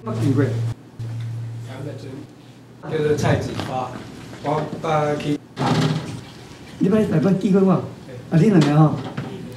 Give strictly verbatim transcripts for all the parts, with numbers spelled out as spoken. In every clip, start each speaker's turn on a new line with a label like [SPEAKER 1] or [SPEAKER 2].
[SPEAKER 1] 我见过。
[SPEAKER 2] 杨德尊，叫做蔡子发，我捌去。
[SPEAKER 1] 你捌台北见过我？啊，你两个吼？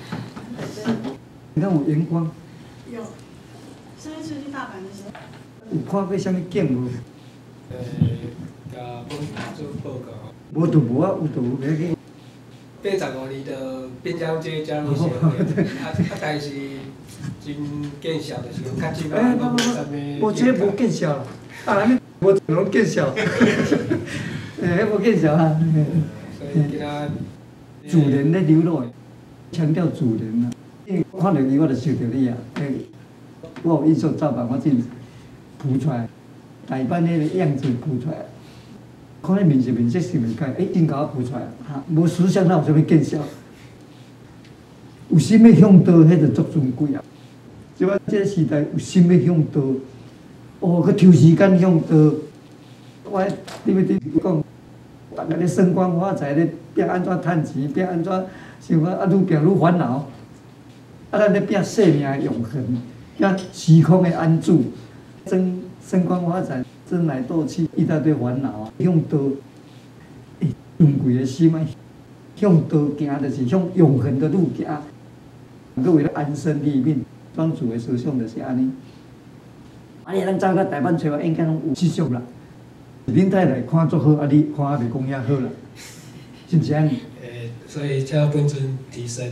[SPEAKER 1] 你看有阳光。
[SPEAKER 3] 有。上一次去大阪的时候。
[SPEAKER 1] 有看过啥物景无？
[SPEAKER 2] 呃，甲本做报告。
[SPEAKER 1] 无就无啊，有就有袂去。
[SPEAKER 2] 八十五年的滨江街加入社会，啊啊，但是真见效的时候，较近啊，拢无啥物。
[SPEAKER 1] 无，这无见效啦，啊，安尼无拢见效。诶，迄无见效啊。
[SPEAKER 2] 所以今仔
[SPEAKER 1] 自然咧流露，强调自然啊。因为看到伊，我就想到你啊。我有印象照吧，我真浮出来，台版迄个样子浮出来。看咧面色面色是袂改，哎，真甲我浮出来，哈，无思想哪有啥物见效？有心要向道，迄就足尊贵啊！即摆即个时代有心要向道，哦，去抽时间向道。我你要对讲，大家咧升官发财咧，拼安怎趁钱，拼安怎想法啊，愈拼愈烦恼。啊，咱咧拼生命的永恒，拼时空的安住，争升官发财。争来斗去，一大堆烦恼啊！向道，诶，尊贵的心啊，向道行就是向永恒的路行。佮为了安身立命，庄主的思想就是安尼。啊，你咱走到台湾找我，应该拢有思想啦。恁太太看足好，啊，你看也袂讲遐好啦，是毋是安尼？
[SPEAKER 2] 诶，所以才本尊提升。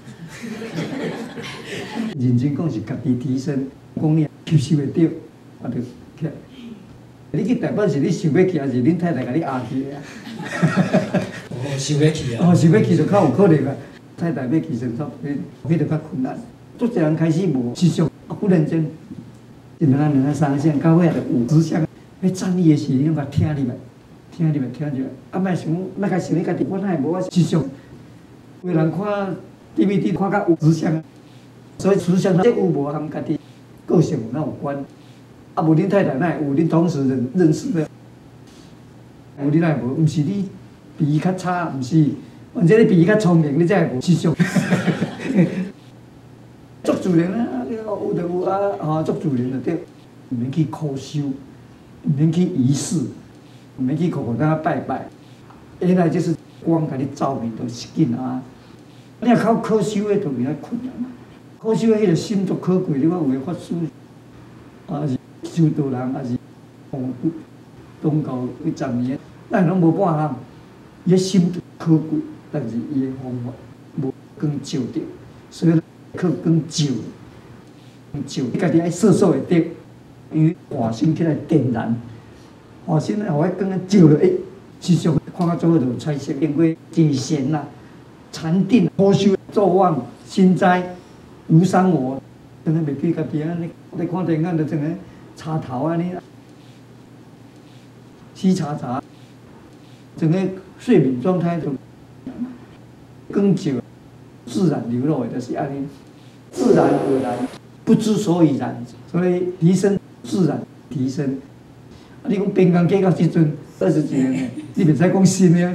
[SPEAKER 1] 认真讲是家己提升，讲你吸收会到，我就起。你去台北是你想要去，还是恁太太甲你压去的啊？
[SPEAKER 2] 哦，想要去啊！
[SPEAKER 1] 哦，想要去就较有可能啊。太太要去成作，迄迄就较困难。足侪人开始无思想，啊，忽然间，一两两两三项，到尾也就有志向。要赞你的时，你拢甲听入来，听入来，听入来。啊，莫想，莫甲想你家己，我哪会无我思想？有人看 D V D 看甲有志向，所以志向这有无含家己个性有哪有关？啊，无恁太太哪会有恁同时认认识的？有你哪会无？毋是你比伊较差，毋是，或者你比伊较聪明，你才会无思想。足自然啊，有就有啊，吼，足自然就对。毋免去苦修，毋免去仪式，毋免去个个当拜拜。原来就是光甲你照明就是紧啊。你若靠苦修的，就比较困难。苦修的迄个心足可贵，你看有诶法师，啊是。修道人也是从宗教几十年，咱拢无半项，伊个心可贵，但是伊个方法无光照着，所以靠光照，照你家己爱扫扫会得，因为化身起来点燃，化身咧，互迄光照落，诶，时常看到最后就彩色，因为真贤啦，禅定、苦修、作望、心斋、无伤我，真个袂记家己安尼，你看电影就真个。插头安尼，吸茶茶，整个睡眠状态就更久，自然流露的就是安尼，自然而然，不知所以然，所以提升自然提升。啊，你讲边工计到即阵二十几年嘞，你袂使讲新的，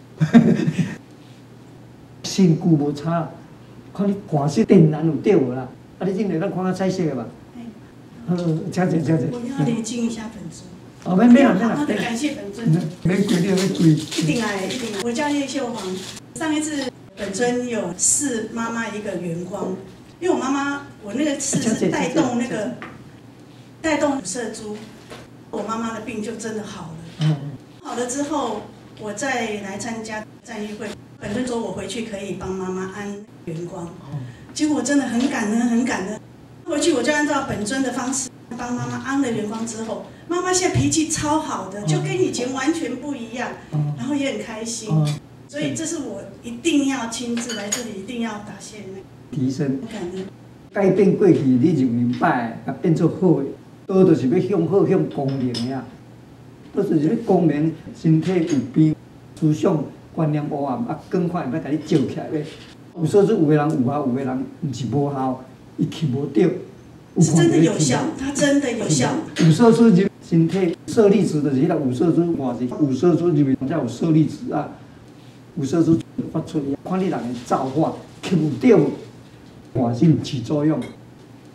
[SPEAKER 1] 新旧无差，看你化色点燃有对无啦？啊，你今日咱看下彩色的吧。好，请坐，请坐。
[SPEAKER 3] 我要礼敬一下本尊。
[SPEAKER 1] 哦，免免啦，免啦。
[SPEAKER 3] 好的，感谢本尊。
[SPEAKER 1] 免跪，你要跪。
[SPEAKER 3] 一定来，一定来。我叫叶秀华。上一次本尊有赐妈妈一个圆光，因为我妈妈，我那个赐是带动那个带动射珠，我妈妈的病就真的好了。嗯。好了之后，我再来参加赞誉会，本尊说我回去可以帮妈妈安圆光。哦。结果我真的很感恩，很感恩。回去我就按照本尊的方式帮妈妈安了圆光之后，妈妈现在脾气超好的，就跟以前完全不一样，然后也很开心，所以这是我一定要亲自来这里，一定要答谢那
[SPEAKER 1] 提升，
[SPEAKER 3] 感恩，
[SPEAKER 1] 改变过去你就明白，啊变做好的，都就是要向好向光明的呀，都就是要光明，身体有病，思想观念黑暗，啊更快要甲你照起来咧。有说是有个人有效，有个人毋是无效。伊去无着，
[SPEAKER 3] 是真的有效，它真的有效。
[SPEAKER 1] 有色素入身体，舍利子就是迄个有色素换是有色素入面才有舍利子啊。有色素发出，看你人的造化吸有着，换性起作用。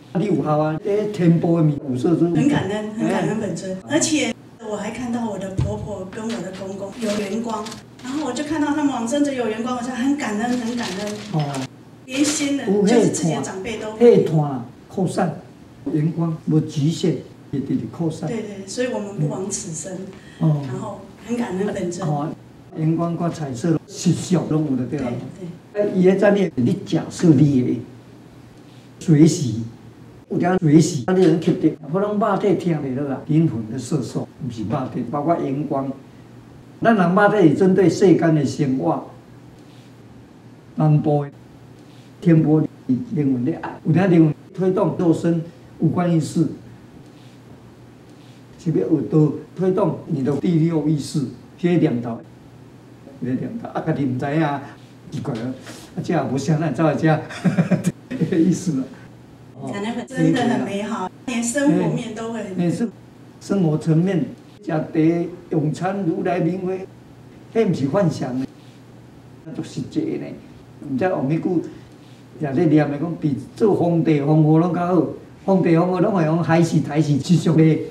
[SPEAKER 1] 你有效啊！诶，天波的米五色珠，
[SPEAKER 3] 很感恩，很感恩本尊，而且我还看到我的婆婆跟我的公公有圆光，然后我就看到他们往生者有圆光，我就很感恩，很感恩。哦，连先人就是自己的长辈都
[SPEAKER 1] 会团扩散，圆光无极限，也直直扩散。
[SPEAKER 3] 对对，所以我们不枉此生。哦，然后很感恩本尊。哦，
[SPEAKER 1] 圆光跟彩色实相拢有的对啦。
[SPEAKER 3] 对对。
[SPEAKER 1] 伊个在你，你假设你的随时。有点随时，啊，你能吸得，可能肉体听袂落啦，灵魂的色素，毋是肉体，包括阳光。咱人肉体是针对世间的生活，南部的天波灵魂的爱，有点灵魂推动肉身五官意识，是要有到推动你的第六意识，这念头，这念头，啊，家己毋知影，奇怪了，啊，这也无啥，咱走来这，这个意思了。
[SPEAKER 3] 感恩真的很美好，连生活面都会。
[SPEAKER 1] 也是生活层面，食茶、用餐、如来名讳，迄毋是幻想的，那足实际呢。毋知后面句也咧念的讲，比做皇帝、皇后拢较好。皇帝、皇后拢会用海事、台事、七俗的。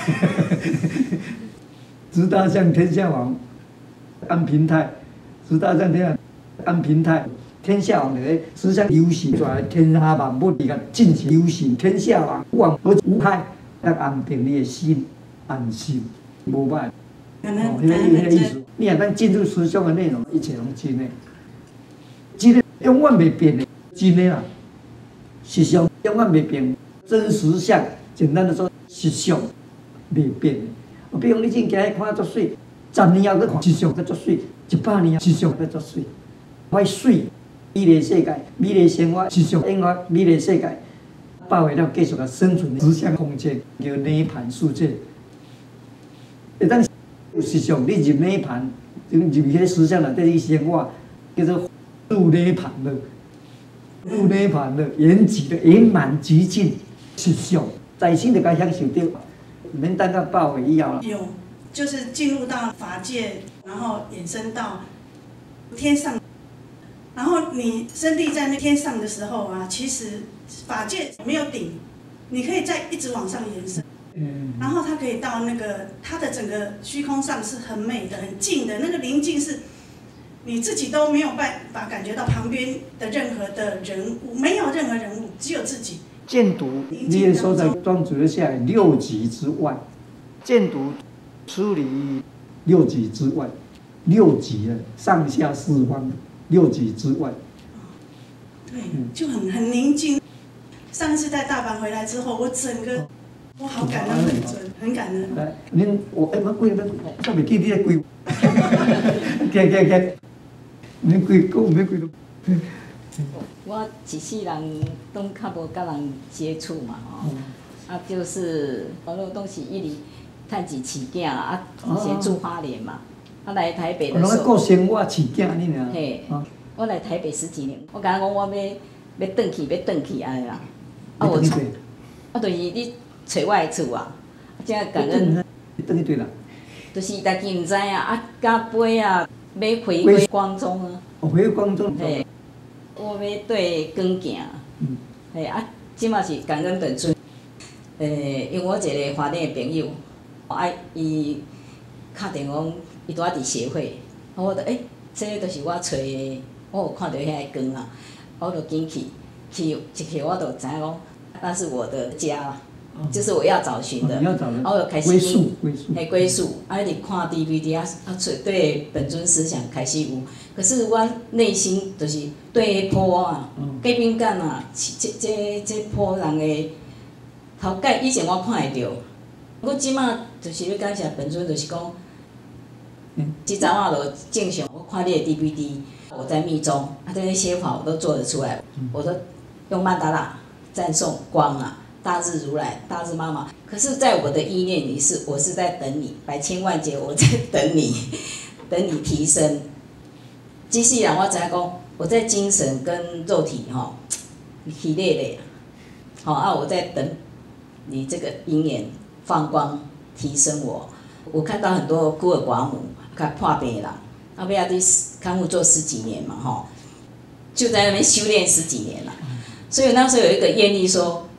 [SPEAKER 1] 直大将天下王，安平泰，直大将天下安平泰。天下王的思想游行出来，天下万物伊甲进行游行，天下王王而无害，来安定你的心，安心，无歹。哦，迄个迄个意思，你若当进入思想的内容，一切拢真的，真的永远袂变的，真的啦。实相永远袂变，真实相，简单的说，实相袂变的。比如你今日看足水，十年后再看，实相再足水，一百年后实相再足水，歹水。美丽世界，美丽生活，实相永远美丽世界，把握了继续个生存实相空间，叫涅槃世界。一旦有实相，你入涅槃，入入迄个实相内底去生活，叫做入涅槃了，入涅槃了，圆寂的圆满极尽实相，在心就该享受到，唔免等到报尾以后了。
[SPEAKER 3] 有，就是进入到法界，然后衍生到天上。然后你身体在那天上的时候啊，其实法界没有顶，你可以再一直往上延伸。嗯。然后它可以到那个它的整个虚空上是很美的、很静的，那个宁静是你自己都没有办法感觉到旁边的任何的人物，没有任何人物，只有自己。
[SPEAKER 1] 见读你的所在庄主的下来六极之外，见读出离六极之外，六极的上下四方。六极之外，
[SPEAKER 3] 对，就很很宁静。上一次在大阪回来之后，我整个我好感恩本尊，很感恩。
[SPEAKER 1] 来，恁我哎，我几个，我袂记你咧几，行行行，恁几个有咩几多？
[SPEAKER 4] 我一世人拢较无甲人接触嘛吼，啊就是我都拢是一直趁钱饲囝啊，以前住花莲嘛。我来台北的时候，
[SPEAKER 1] 我过生活饲囝你俩。
[SPEAKER 4] 嘿，我来台北十几年，我甲人讲我要要转去，要转去安尼啦。啊，我从，啊，就是你找我的厝啊，真感恩。
[SPEAKER 1] 你转去对啦。
[SPEAKER 4] 就是家己毋知影，啊，到尾啊，要回归光中啊。
[SPEAKER 1] 哦，回归光中。
[SPEAKER 4] 嘿，我要对光行。嗯。嘿啊，即嘛是感恩本尊。诶，因为我一个花莲的朋友，啊，伊敲电话。伊拄仔伫协会，我就诶，这就是我找的，我有看到遐个光啊，我就紧去，去一去我就知影讲，那是我的家，就是我要找寻的，我就开始
[SPEAKER 1] 归宿，归宿，
[SPEAKER 4] 嘿归宿，啊，你看 D V D 啊，啊，对本尊思想开始有，可是我内心就是对迄波啊，隔壁间啊，这这这波人的头盖以前我看会到，我即马就是要感谢本尊，就是讲。即早啊，就正常，我看你的 D V D， 我在密宗，啊，这些写法我都做得出来，我都用曼达拉赞颂光啊，大日如来，大日妈妈。可是，在我的意念里是，我是在等你，百千万劫我在等你，等你提升。即使然我知影讲，我在精神跟肉体吼，疲累累，好啊，我在等你这个因缘放光提升我。我看到很多孤儿寡母。较破病啦，啊，尾仔伫看护做十几年嘛，吼，就在那边修炼十几年啦。所以那时候有一个愿力说，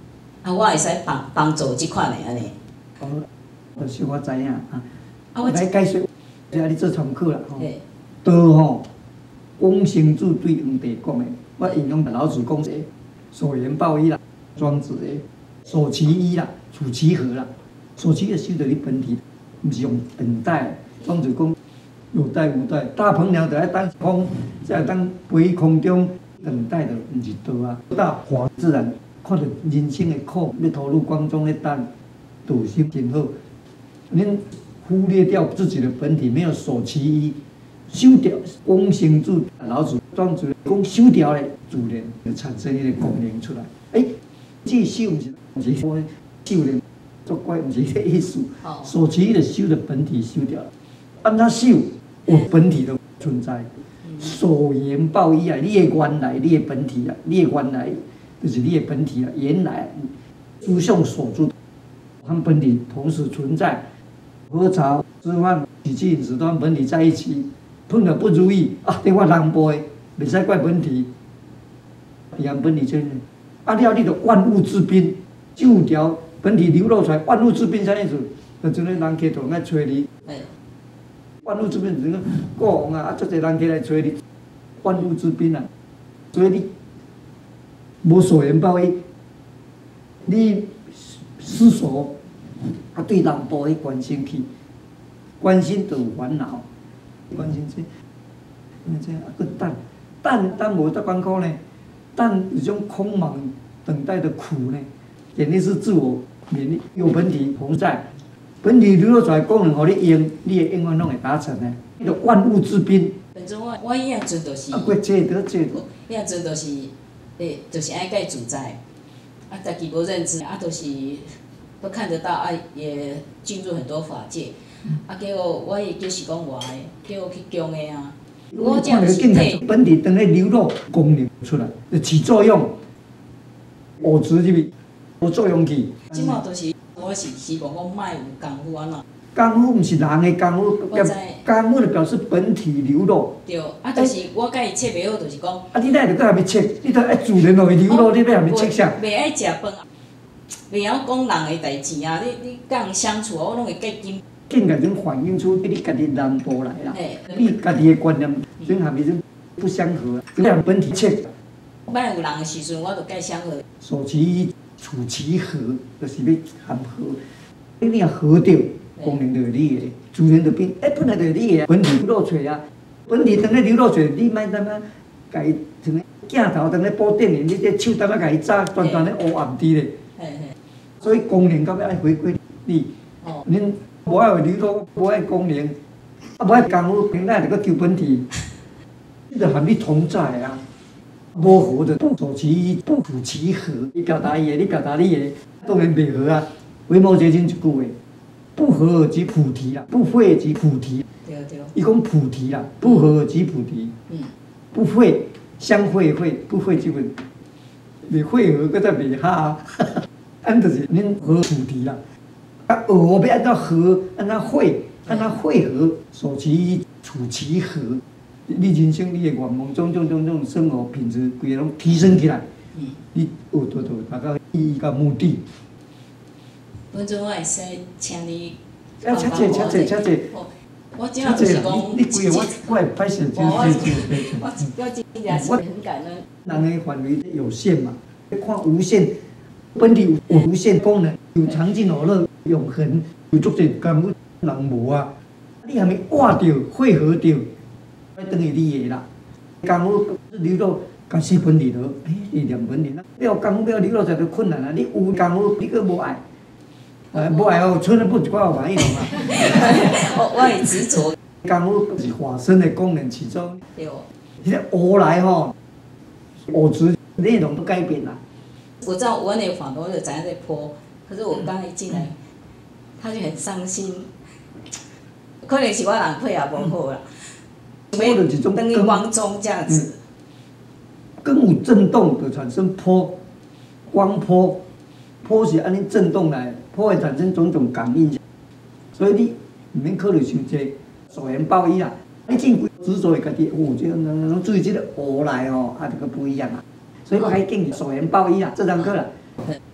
[SPEAKER 4] 啊，我会使帮帮助即款的安尼。
[SPEAKER 1] 哦，就是我知影啊。
[SPEAKER 4] 啊，我
[SPEAKER 1] 来解说，即下你做参考啦吼。
[SPEAKER 4] 嘿，
[SPEAKER 1] 道吼，公生子对黄帝讲的，我引用老子讲的“所言报矣”啦，庄子的“所其一”啦，处其和啦，所其的修到你本体，毋是用等待。庄子讲有待无待，大鹏鸟就爱当空，即系当飞空中等待的，毋是道啊。到大自然，看到人生的苦，要投入光中咧等，道心真好。恁忽略掉自己的本体，没有守其一，修掉公生子，老子、庄子讲修掉咧，自然就产生一个功能出来。哎、欸，这修毋是毋是说修咧，作怪毋是这意思。守其一的修的本体修掉了，按他修，我本体的存在。所言报矣啊，你的原来，你的本体啊，你的原来就是你的本体啊，原来诸相所住，他们本体同时存在。喝茶、吃饭、起居饮食都跟本体在一起，碰了不如意啊，电话人背，袂使怪本体，让本体真的。啊了，你着万物之宾，就条本体流露出来，万物之宾啥意思？就像人客头来找你，万物之宾就是国王啊，啊，足侪人客来找你，万物之宾啊，所以你无所言报矣，你思索。啊，对人无去关心去，关心就有烦恼，关心这，因这啊，个等，等等无得艰苦呢，等一种空茫等待的苦呢，肯定是自我免疫有本体同在，本体流露出来功能，互你用，你的愿望拢会达成的，迄个万物之宾。
[SPEAKER 4] 反正我我以前阵就是，
[SPEAKER 1] 啊，过这得这得，
[SPEAKER 4] 以前阵就是，诶，就是爱介自在，啊，家己无认知，啊，就是。都看得到啊，也进入很多法界，啊，结果我也就是讲我的，叫我去供的啊。我这样是体
[SPEAKER 1] 本体等咧流露功能出来，就起作用，物质入去，有作用去。
[SPEAKER 4] 即马都是我是希望讲莫有功夫安怎。
[SPEAKER 1] 功夫毋是人的功夫，功夫就表示本体流露。
[SPEAKER 4] 对，啊，就是我甲伊切袂好，就是讲。啊，
[SPEAKER 1] 你哪会搁下面切？你都爱自然落去流露，你要下面切啥？
[SPEAKER 4] 袂爱食饭啊。袂晓讲人的代志啊！你你甲人相处，我拢会计紧。
[SPEAKER 1] 紧个种反映出你家己人无来啦，你家己的观念，种下面种不相合，你让本体切。
[SPEAKER 4] 莫有人的时阵，我就计相合。
[SPEAKER 1] 守其一，处其和，就是要含和。你若和着，功能就是你的，自然就变。哎，本来就是你的，本体流露出来啊，本体当咧流露出来，你莫当啊，家己像个镜头当咧补电影，你这手当啊家己扎，专专咧黑暗滴咧。所以功能到尾爱回归你，恁无爱流露，无爱功能，啊无爱功夫，平咱就搁求本体，你着含你同在啊。无合的不守其一，不处其和。你表达伊的，你表达你的，当然袂合啊。维摩诘经一句话，不合即菩提啦，不会即菩提。
[SPEAKER 4] 对对。
[SPEAKER 1] 伊讲菩提啦，不合即菩提。嗯。不会相会会，不会即分，袂会合，搁再袂合啊。安就是恁合菩提啦，啊，学要按照和，按照会，按照会合，守其一，处其和。你人生你的愿望，种种种种生活品质，规个拢提升起来。嗯。你有达到达到意义甲目的。
[SPEAKER 4] 反正我会使请你。
[SPEAKER 1] 啊，请坐，请坐，请坐。
[SPEAKER 4] 我今仔就是讲，
[SPEAKER 1] 你规个我我会歹势，就就就。
[SPEAKER 4] 我我今日是很感恩。
[SPEAKER 1] 人的范围有限嘛，看无限。本体有无限功能，有常静和乐、永恒，有足侪功夫人无啊！你还没画着、汇合着，要等于你的啦。功夫流露，甲死本体了，哎，力量本体啦。你有功夫要流露才就困难啊！你有功夫，你佫无爱，呃，无爱哦，村人不管我玩一种啊。
[SPEAKER 4] 我我会执着。
[SPEAKER 1] 功夫是化身的功能其中。
[SPEAKER 4] 对。
[SPEAKER 1] 现在学来吼，学质内容都改变啦。
[SPEAKER 4] 我知道我那个法我就知影在泼，可是我刚一进来，他就很伤心，可能是我人配也无好啦，要等于光中这样子。
[SPEAKER 1] 更有震动就产生波，光波，波是安尼震动来，波会产生种种感应，所以你唔免考虑伤济，所言报矣啦。你真执着家己，哦，这样注意这个学来哦，啊，这个不一样啊。所以我还建议所言报矣啦，这堂课啦。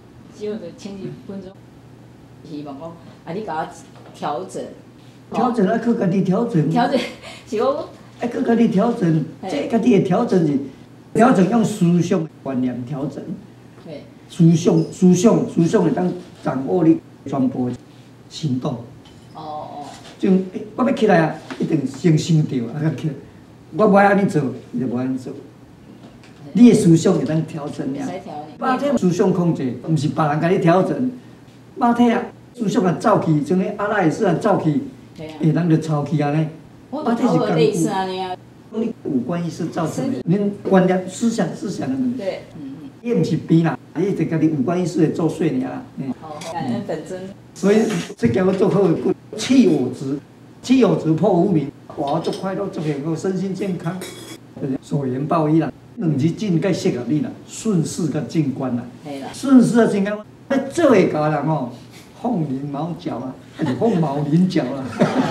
[SPEAKER 4] 少就请一分钟，希望讲啊，你甲我调整。
[SPEAKER 1] 调整啊，去家己调整。
[SPEAKER 4] 调整是讲。
[SPEAKER 1] 啊，去家己调整，这家己的调整是调整用思想观念调整。思想思想思想会当掌握你全部行动。哦哦。就我要起来啊，一定先想到啊，才起来。我无安尼做，伊就无安尼做。你的思想会当调整呀。肉体思想控制，毋是别人甲你调整。肉体啊，思想啊走去，像咧阿拉会使啊走去，会当就操去安尼。肉体是干固。你五官意识造成的，恁观念、思想、思想的问题。对，嗯嗯。伊毋是变啦，伊是家己五官意识会作祟尔啦。
[SPEAKER 4] 好，感恩本尊。
[SPEAKER 1] 所以这叫我做好的骨，弃我执，弃我执破无明，哇，做快乐，做幸福，身心健康。所言报义啦，两字境界适合你啦，顺势甲静观啦。系啦。顺势啊，静观，啊，做会教人哦，凤麟毛脚啊，还是凤毛麟角啦。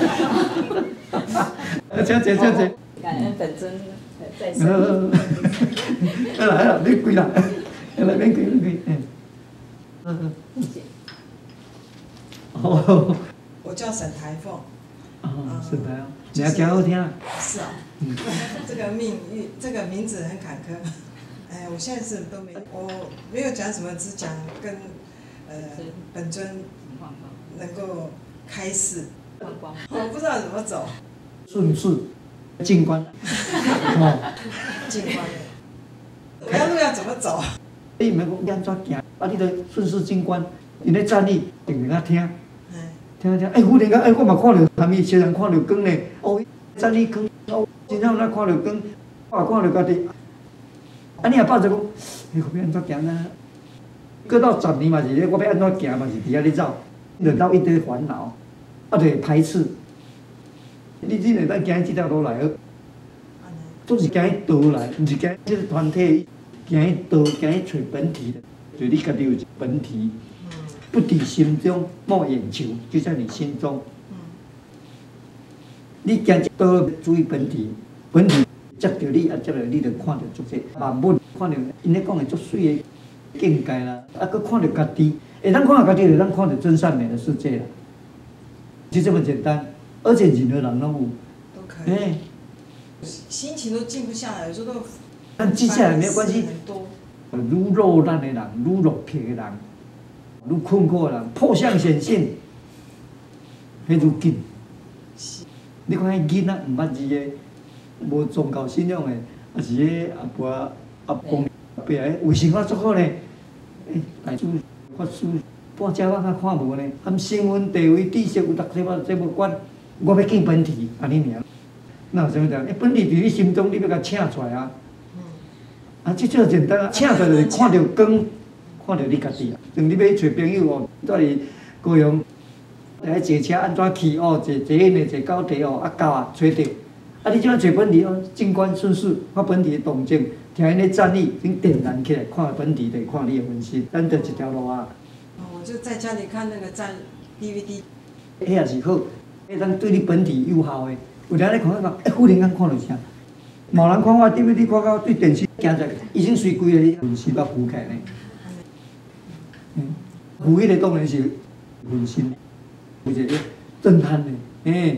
[SPEAKER 1] 啊，这这这这。
[SPEAKER 4] 感恩本尊在身。
[SPEAKER 1] 来啦来啦，你跪啦，来免跪免跪，嗯。嗯嗯。哦。
[SPEAKER 5] 我叫沈台凤。
[SPEAKER 1] 哦，沈台凤，你还讲好听。
[SPEAKER 5] 是啊。嗯。这个命运，这个名字很坎坷。哎，我现在是都没，我没有讲什么，只讲跟呃本尊能够开示。我不知道怎么走。
[SPEAKER 1] 顺势。静观，哦，
[SPEAKER 5] 静观，我要路要怎么走？
[SPEAKER 1] 你毋免讲安怎行，啊，你着顺势静观，因咧站立，定定啊听，听听，哎，忽然间，哎，我嘛看到，他们虽然看到光咧，哦，站立光，哦，真正咱看到光，我也看到家己，啊，你也抱着讲，哎，我要安怎行啊？过到十年嘛是咧，我要安怎行嘛是伫遐咧走，轮到一堆烦恼，啊，就会排斥。你只能咱行即条路来，总是行迄道来，毋是行即个团体，行迄道，行去找本体的，就你家己有一个本体，不抵心中，莫眼求，就在你心中。你行一道注意本体，本体接着你，啊，接着你就看到足些万物，看到因咧讲的足水的境界啦，啊，佮看到家己，会当看到家己，就当看到真善美的世界啦，就这么简单。而且任何人拢有，
[SPEAKER 5] 都可以。哎，心情都静不下来，有时候都。
[SPEAKER 1] 但静下来没有关系。
[SPEAKER 5] 很多。
[SPEAKER 1] 愈肉烂的人，愈肉皮的人，愈困苦的人，破相显现，迄愈紧。你看迄囡仔毋捌字的，无宗教信仰的，也是迄阿婆阿公阿伯的，为生活足好呢。诶，大主法师半只仔较看无呢，含身份地位知识有读这无这无管。我要见本体，安尼尔，那有啥物事？诶，本体伫你心中，你要甲请出来啊！啊，即这简单啊，请出来就是看到光，看到你家己啊。像你要找朋友哦，蹛伫高雄，来坐车安怎去哦？坐坐因的坐高铁哦，啊到啊找着，啊你怎啊找本体哦？静观顺势，看本体的动静，听因咧站立，先点燃起来，看本体就看你的分析，咱就一条路啊。
[SPEAKER 5] 哦，我就在家里看那个站 D V D。
[SPEAKER 1] 迄也是好。迄咱对你本体有效的，有当咧看看，哎，忽然间看到啥？某人看我 D V D 看到对电视行出来，已经随规个分心都浮起来呢。嗯，浮迄个当然是分心，有一个震撼的，哎，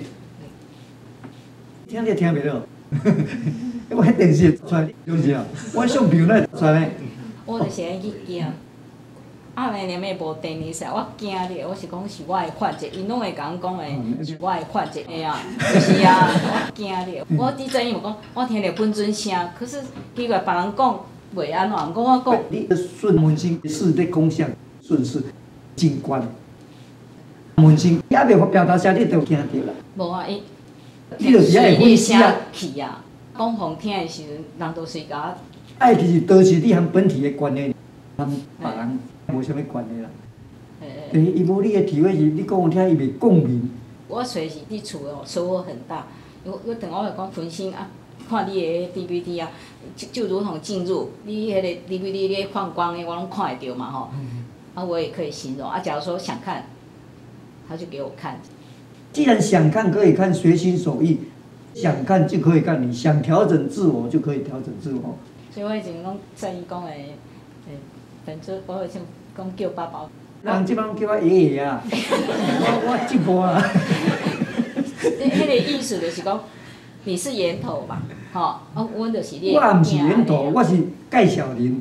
[SPEAKER 1] 听你听袂到，我迄电视出来就是啊，我相片那出来呢。
[SPEAKER 4] 我就是爱去惊。啊，明年要无电视，我惊咧，我是讲是我的法则，因拢会甲阮讲的，是我的法则，哎呀，就是啊，我惊咧。我伫阵伊嘛讲，我听着本尊声，可是奇怪，别人讲袂安怎，讲我讲。
[SPEAKER 1] 你顺门心是咧讲啥？顺势静观，门心也袂发表达啥，你就惊着啦。
[SPEAKER 4] 无啊，伊。
[SPEAKER 1] 你就是爱分析啊。
[SPEAKER 4] 去啊，讲互听的时阵，人都是甲。
[SPEAKER 1] 爱其实都是你和本体的关系，和别人。无啥物关系啦，诶，伊无你的体会是，你讲有听伊袂共鸣。
[SPEAKER 4] 我随时伫厝哦，收获很大。我我等我来讲分心啊，看你的 D V D 啊，就就如同进入你迄个 D V D 咧放光的，我拢看会到嘛吼。啊，我也可以形容啊。假如说想看，他就给我看。
[SPEAKER 1] 既然想看可以看，随心所欲，想看就可以看，你想调整自我就可以调整自我。
[SPEAKER 4] 所以我以前拢在伊讲诶。本尊，我以前讲叫爸爸。
[SPEAKER 1] 人即摆叫我爷爷啊，我我即波啊。
[SPEAKER 4] 迄个意思就是讲，你是源头嘛，吼、哦，啊，阮就是你。
[SPEAKER 1] 我毋是源头，我是介绍人。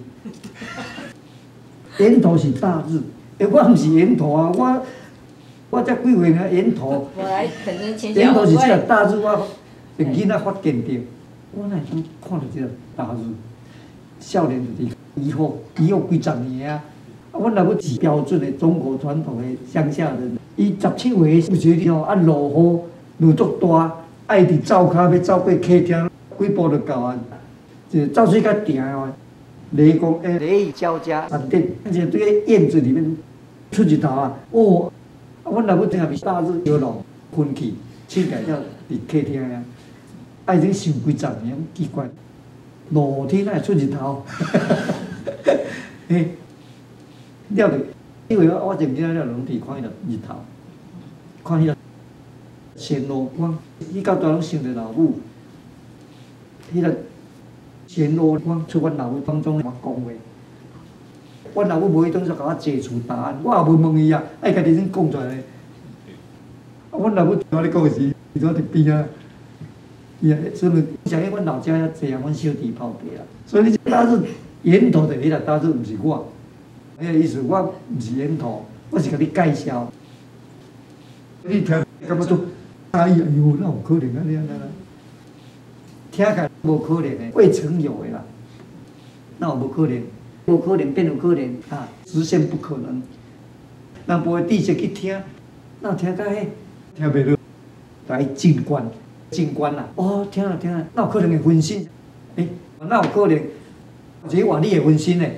[SPEAKER 1] 源头是大日，诶，我毋是源头啊，我我才几岁呢？源头。
[SPEAKER 4] 我来本身签
[SPEAKER 1] 源头是即个大日，我被囡仔发现着，我哪会当看到即个大日？少年就是以后以后几十年啊。啊，阮若要是标准的中国传统的乡下人，伊十七岁有时哩吼，啊落雨落足大，爱伫灶骹要走过客厅，几步就到啊，就走水较定哦。雷公诶，雷雨交加，闪电，而且这个院子里面出日头啊，哦，啊，阮若要听下大日摇浪喷气，起来了伫客厅啊，啊已经想几十年，奇怪，露天哪会出日头？嘿。了着，因为我我前天了拢伫看迄个日头，看迄个暹罗光，伊到大拢想着老母，迄个暹罗光出阮老母当中我讲话，阮老母无迄当时甲我解除答案，我也无问伊啊，爱家己先讲出来咧。啊，阮老母我咧讲时，伊在伫边啊，伊啊，所以想起阮老家遐济啊，阮小弟跑别啊，所以你大是源头的，你啦，大是毋是我。迄个意思，我毋是源头，我是甲你介绍。你听，感觉都哎呀哟，哪有可能安尼安尼？听起来无可能的，未曾有的啦。那有无可能？无可能变有可能啊，实现不可能。人无知识去听，那有听到迄听袂落，来静观，静观啦。哦，听啊听啊，那有可能会分心？诶、欸，那有可能？这话你会分心呢？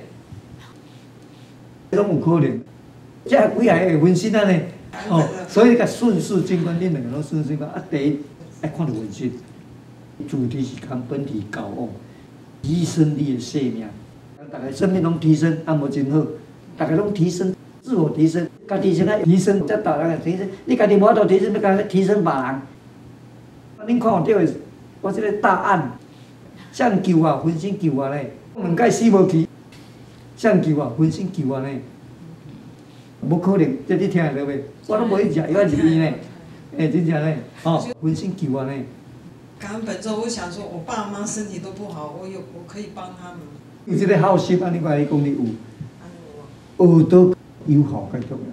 [SPEAKER 1] 拢有可能，这几下会分心啊呢？哦，所以甲顺势静观，恁两个拢顺势静观。啊，第一爱看到分心，主题是讲本体高旺，提升你的生命，大家生命拢提升，啊无真好，大家拢提升，自我提升，家己先爱提升，才大人提升。你家己无法度提升，要甲提升别人。恁看有对的，我即个答案，像球啊，分心球啊咧，两届死无去。像球啊，分身球啊呢，无可能，这你听会到袂？我拢无去食药入院呢，哎，真正呢，哦，分身球啊呢。
[SPEAKER 5] 感恩本周，我想说，我爸妈身体都不好，我有我可以帮他们。
[SPEAKER 1] 有这个好心啊，你讲你讲你有，学到友好较重要。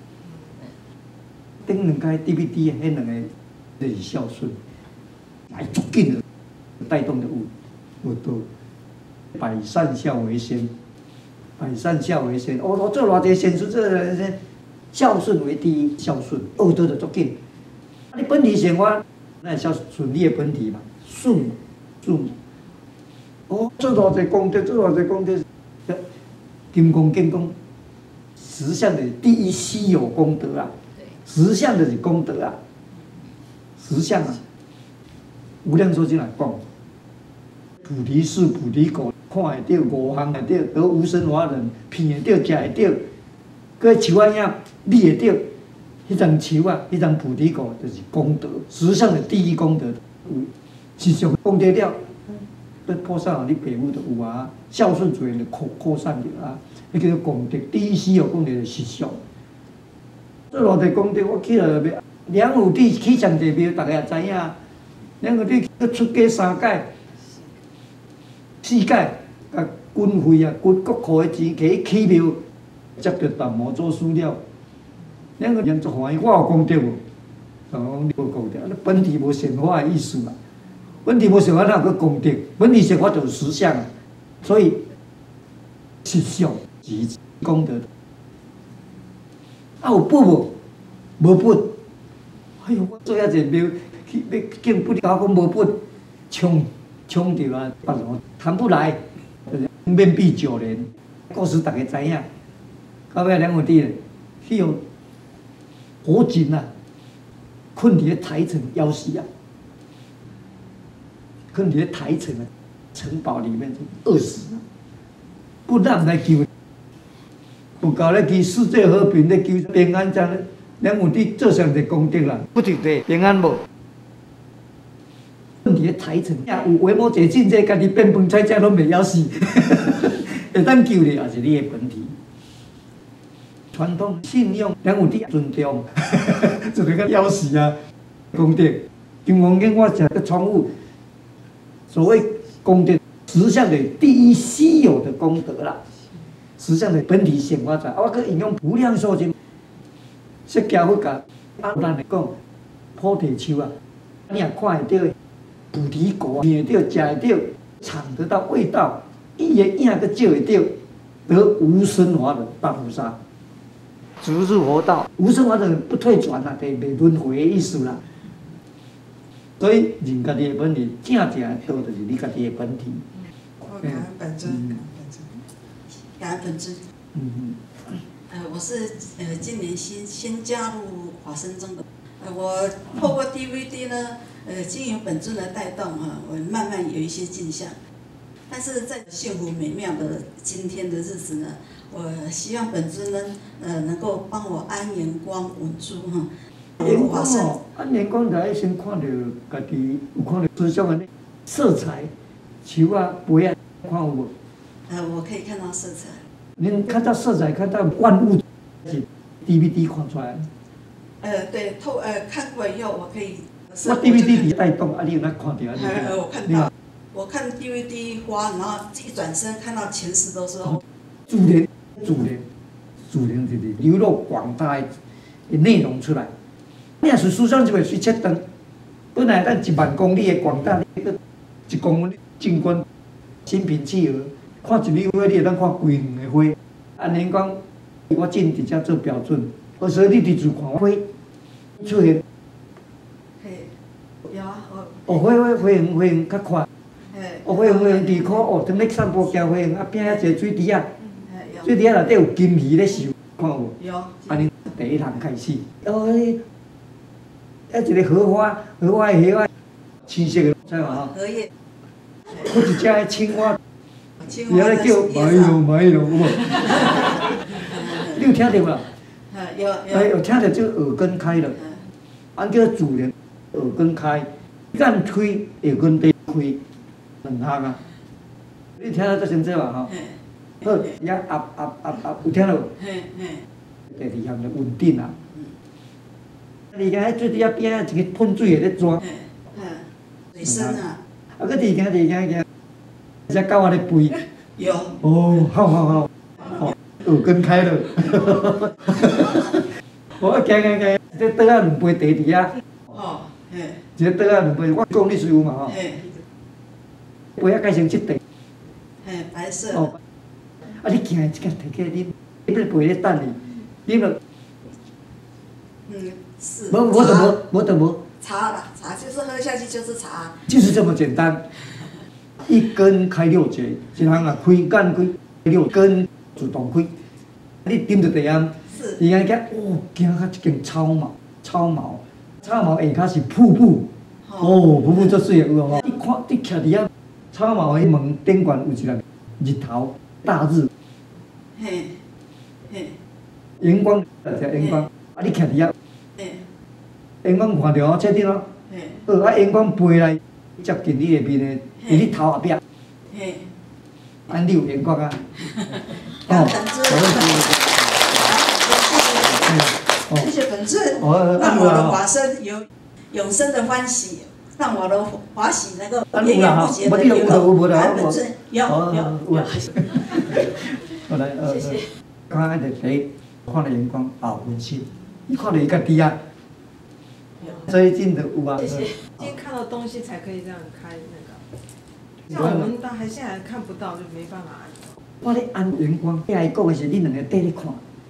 [SPEAKER 1] 顶两届 D V D 迄两个就是孝顺，来足紧的带动的有，学到百善孝为先。百善孝为先，我我做偌济善事，做偌济孝顺为第一，孝顺学到就足紧。啊，你本体善我，那孝顺你的本体嘛，顺顺。哦，做偌济功德，做偌济功德，金刚经讲，实相的第一稀有功德啊，实相就是功德啊，实相啊。无量寿经来讲，菩提树，菩提果。看会到，五行会到，得无生法忍，闻会到，食会到，佮树仔影你会到，迄张树啊，迄张菩提果就是功德，实相的第一功德。是上功德了，对菩萨啊，你父母就有啊，孝顺做就扩扩散着啊，迄叫做功德。第一稀有功德就是实相。做偌济功德，我去了要梁武帝起上帝庙，大家也知影。梁武帝佮出家三届。四届，甲军费啊、军国库的钱摕去起庙，接着达摩做史了。两个人足欢喜，我有功德无？哦，你无功德，你本体无显化的意思啦。本体无显化，哪有个功德？本体显化就是实相啊。所以实相即功德。啊，有本无？无本。哎呦，我做遐济庙，去要敬本，甲我讲无本，冲。冲着啊，别人谈不来，就是面壁九年。故事大家知影，到尾梁武帝去用火警啊，困伫咧台城要死啊，困伫咧台城啊城堡里面饿死了，不但来救，不搞咧求世界和平，咧求平安，才梁武帝做上一功德啦，不对对，平安无。伫咧台城，有为某一境界，家己变饭菜食拢袂晓死，会当救你，也是你的本体。 传统信用两有啲尊重，就那个要死啊！功德，金光经我讲个宠物，所谓功德，实相的第一稀有的功德啦，实相的本体显化出来。我佮引用无量寿经，释迦佛甲阿难来讲，菩提树啊，你也看得到菩提果，闻得到，食得到，尝得到味道，一言影佮照会到，得无生法忍大菩萨。直入佛道，无生法忍不退转啦，对，袂轮回的意思啦。所以认家己的本体，正正的道就是你家己的本体。
[SPEAKER 5] 我感恩本尊，感恩本尊，
[SPEAKER 3] 感恩本尊。
[SPEAKER 1] 嗯
[SPEAKER 3] 呃，我是呃今年新新加入华生中的，呃，我透过 D V D 呢，呃，经由本尊的带动啊，我慢慢有一些进项。但是在幸福美妙的今天的日子呢，我希望本尊呢，呃，能够帮我安阳光稳住哈。
[SPEAKER 1] 阳光哦，安阳光就先看到家己有看到思想的色彩，树啊、杯啊，看有无？
[SPEAKER 3] 呃，我可以看到色彩。
[SPEAKER 1] 恁看到色彩，看到万物是 D V D 看出来。
[SPEAKER 3] 呃，对，透呃看过以后，我可以。
[SPEAKER 1] 我 D V D 伫带动，啊，你有哪看到？
[SPEAKER 3] 呃，我看到。我看 D V D 花，然后一转身看到前世都是哦。
[SPEAKER 1] 自然，自然，自然就是流露广大的内容出来。你若是思想就会去切断，本来咱一万公里的广大，你个一公里纵观心平气和，看一朵花，你会当看规园的花。安尼讲，我进伫遮做标准，所以你伫自看花出现。
[SPEAKER 3] 嘿，有啊，我。
[SPEAKER 1] 哦，花花花园花园较快。哦，花园花园地壳哦，踮咧散步行花园，啊边遐一个水池啊，水池啊内底有金鱼咧游，看有无？
[SPEAKER 3] 有。
[SPEAKER 1] 安尼第一堂开始，哦，迄一个荷花，荷花的叶啊，青色的，知无吼？
[SPEAKER 3] 荷叶。
[SPEAKER 1] 好一只的青蛙，
[SPEAKER 3] 青蛙
[SPEAKER 1] 在咧叫买咯买咯，有无？你有听到无？
[SPEAKER 3] 有有。
[SPEAKER 1] 哎，有听到就耳根开了，按叫自然耳根开，眼开耳根底开。两项啊，你听到这成这嘛吼？好，也压压压压，有听到无？
[SPEAKER 3] 嘿嘿。
[SPEAKER 1] 第二项就稳定啊。你讲迄水底仔边仔一个喷水的咧抓。
[SPEAKER 3] 嗯。水深啊。
[SPEAKER 1] 啊，搁第二项第二项项，只狗仔咧吠。
[SPEAKER 3] 有。
[SPEAKER 1] 哦，好好好，哦，耳根开了。我行行行，一个桌仔两杯茶伫遐。
[SPEAKER 3] 哦，嘿。
[SPEAKER 1] 一个桌仔两杯，我讲你是有嘛吼？
[SPEAKER 3] 嘿。
[SPEAKER 1] 杯仔改成即茶。
[SPEAKER 3] 嘿，白色。
[SPEAKER 1] 哦。啊，你行一件摕起来啉，你要陪咧等你，啉了。
[SPEAKER 3] 嗯，是。
[SPEAKER 1] 无无就无，无就无。
[SPEAKER 3] 茶啦，茶就是喝下去就是茶。
[SPEAKER 1] 就是这么简单，一根开六节，一项啊开干开六根自动开。你啉着第二，第二个哦，行较一根草毛，草毛，草毛下骹是瀑布，哦，瀑布足水个有无？你看，你徛伫遐。草毛迄门顶悬有一个日头，大日，
[SPEAKER 3] 嘿，嘿，
[SPEAKER 1] 阳光，只阳光，啊你徛伫遐，阳光看着哦，确定哦，好啊阳光飞来接近你的面的，伫你头后壁，
[SPEAKER 3] 嘿，
[SPEAKER 1] 安你有阳光啊？
[SPEAKER 3] 哦，谢谢本尊，让我的法身有永生的欢喜。让我的华喜能够源源不绝的流露，感恩本尊，有有有。
[SPEAKER 1] 好来，呃，刚刚在第看到阳光后分心，你看到伊家己啊，最近的有啊。
[SPEAKER 5] 谢谢。今天看到东西才可以这样开那个，像我们到还现在看不到，就没办法按。
[SPEAKER 1] 我咧按阳光，你来讲的是你两个缀咧看。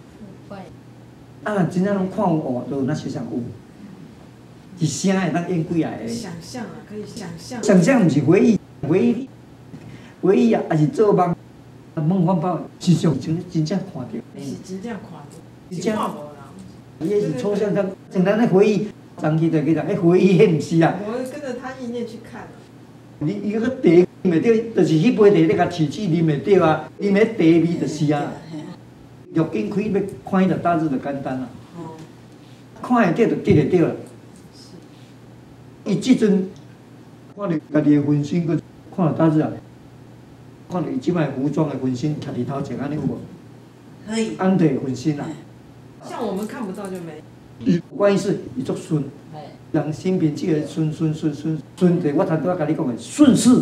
[SPEAKER 1] 啊，真正拢看有哦，就那实上有。一声会当演几下个？
[SPEAKER 5] 想象啊，可以想象。
[SPEAKER 1] 想象毋是回忆，回忆，回忆啊，也是做梦。梦幻泡真上真真正看到。
[SPEAKER 5] 是真正看到，
[SPEAKER 1] 真正
[SPEAKER 5] 看无啦。
[SPEAKER 1] 伊迄是抽象像，像咱咧回忆，长期就去讲，迄回忆迄毋是啊。
[SPEAKER 5] 我跟着他意念去看。
[SPEAKER 1] 你伊个茶啉袂着，就是迄杯茶你甲饲饲啉袂着啊，啉迄茶味就是啊。肉紧开要看迄个大致就简单啦。看会着就得会着啦。伊即阵看着家己的分身，佮看着大自然，看着伊即摆服装的分身，徛伫头前安尼有无？
[SPEAKER 3] 可以。
[SPEAKER 1] 安地分身啦，
[SPEAKER 5] 像我们看不到就没。
[SPEAKER 1] 伊关键是伊足顺，人身边即个顺顺顺顺顺的，我头拄仔甲你讲的顺势。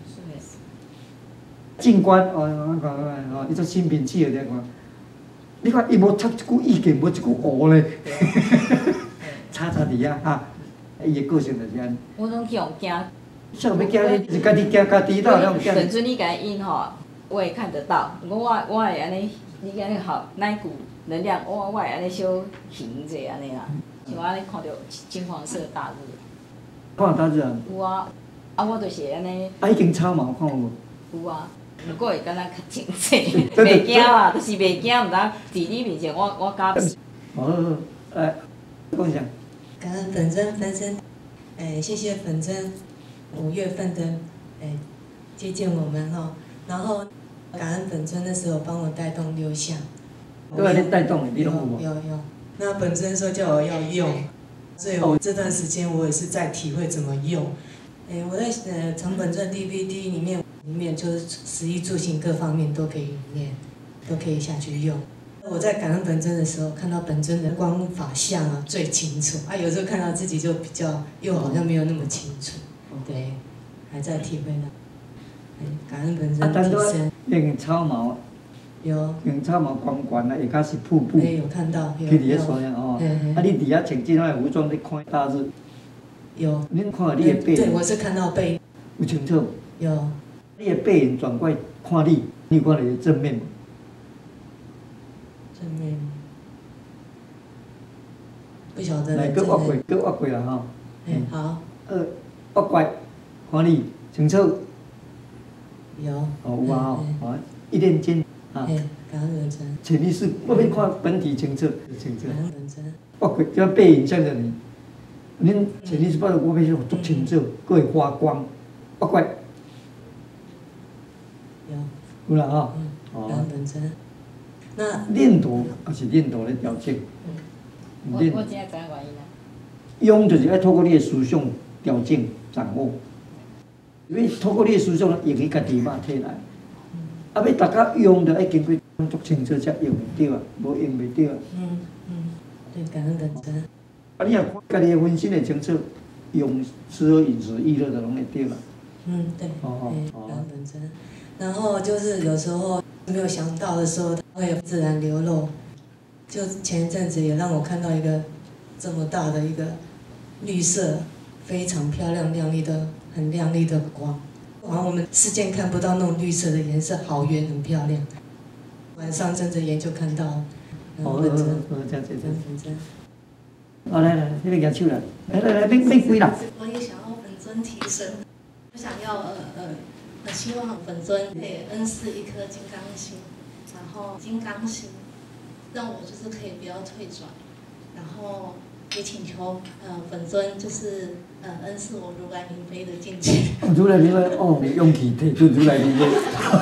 [SPEAKER 1] 进关哦，我讲哦，伊做身边即个咧看，你看伊无插一句意见，无一句话咧，差差伫啊哈，伊的个性就是安。
[SPEAKER 4] 我拢去用惊。
[SPEAKER 1] 像要惊你，是家己惊家己到，那种惊。
[SPEAKER 4] 本尊你甲因吼，我也看得到，我我我会安尼，你安尼好那股能量，我我会安尼小行者安尼啦，像我安尼看到金黄色大日。
[SPEAKER 1] 看大日啊？
[SPEAKER 4] 有啊，啊我就是安尼。
[SPEAKER 1] 啊，已经草毛看有无？
[SPEAKER 4] 有啊。如果会敢若较清晰，袂惊啊，就是袂惊，毋知伫你面前，我我敢。
[SPEAKER 1] 哦，来，讲一下。
[SPEAKER 6] 感恩本尊分身，哎，谢谢本尊五月份的哎接见我们哈，然后感恩本尊的时候帮我带动六项。
[SPEAKER 1] 对啊，你带动的，你拢有无？
[SPEAKER 6] 有有。那本尊说叫我要用，所以我这段时间我也是在体会怎么用。哎，我在呃从本尊 D V D 里面。里面就是食衣住行各方面都可以里面都可以下去用。我在感恩本尊的时候，看到本尊的光法相啊最清楚，啊有时候看到自己就比较又好像没有那么清楚，对，还在体会呢。感恩本尊提升。
[SPEAKER 1] 用草毛。
[SPEAKER 6] 有。
[SPEAKER 1] 用草毛光管啊，下骹是瀑布。
[SPEAKER 6] 哎，有看到。
[SPEAKER 1] 去伫咧山上哦。啊，你伫遐穿即种的服装，你看大日。
[SPEAKER 6] 有。
[SPEAKER 1] 恁看你的背。
[SPEAKER 6] 对，我是看到背。
[SPEAKER 1] 有清楚。
[SPEAKER 6] 有。
[SPEAKER 1] 你的背影转过来看你，你有看到正面无？
[SPEAKER 6] 正面。不晓得。
[SPEAKER 1] 来，搁挖过，搁挖过啦吼。
[SPEAKER 6] 嗯，好。
[SPEAKER 1] 呃，挖过来看你清楚。
[SPEAKER 6] 有。
[SPEAKER 1] 哦，有啊吼，哦，一念间
[SPEAKER 6] 啊。感恩本尊。
[SPEAKER 1] 潜意识，我免看本体清楚，清楚。
[SPEAKER 6] 感恩本尊。
[SPEAKER 1] 挖过，叫背影向着你，恁潜意识把我变成足清楚，佫会发光，挖过来。有啦吼，
[SPEAKER 6] 哦，本身，那
[SPEAKER 1] 练度也是练度咧调整。
[SPEAKER 4] 我我真知影原因啦。
[SPEAKER 1] 用就是要透过你的思想调整掌握，因为透过你的思想用去家己肉体来，啊要大家用着要经过足清楚才用袂着啊，无用袂着啊。
[SPEAKER 6] 嗯嗯，对，感恩本身。
[SPEAKER 1] 啊，你若看家己的分身会清楚，用吃喝饮食娱乐的拢会着啦。
[SPEAKER 6] 嗯，对，对，感恩本身。然后就是有时候没有想到的时候，它会自然流露。就前一阵子也让我看到一个这么大的一个绿色，非常漂亮亮丽的、很亮丽的光。然后我们世间看不到那种绿色的颜色，好圆，很漂亮。晚上睁着眼就看到。
[SPEAKER 1] 哦，
[SPEAKER 6] 本尊，
[SPEAKER 1] 哦，这样这样。
[SPEAKER 6] 本尊。
[SPEAKER 1] 好来来，那边举手来，来来来，变变几啦？
[SPEAKER 7] 我也想要本尊提升，我想要呃呃。我希望本尊可以恩赐一颗金刚心，然后金刚心让我就是可以不要退转，然后也请求呃本尊就是呃恩赐我如来明妃的境界。
[SPEAKER 1] 如来明妃哦，勇气提出如来明妃。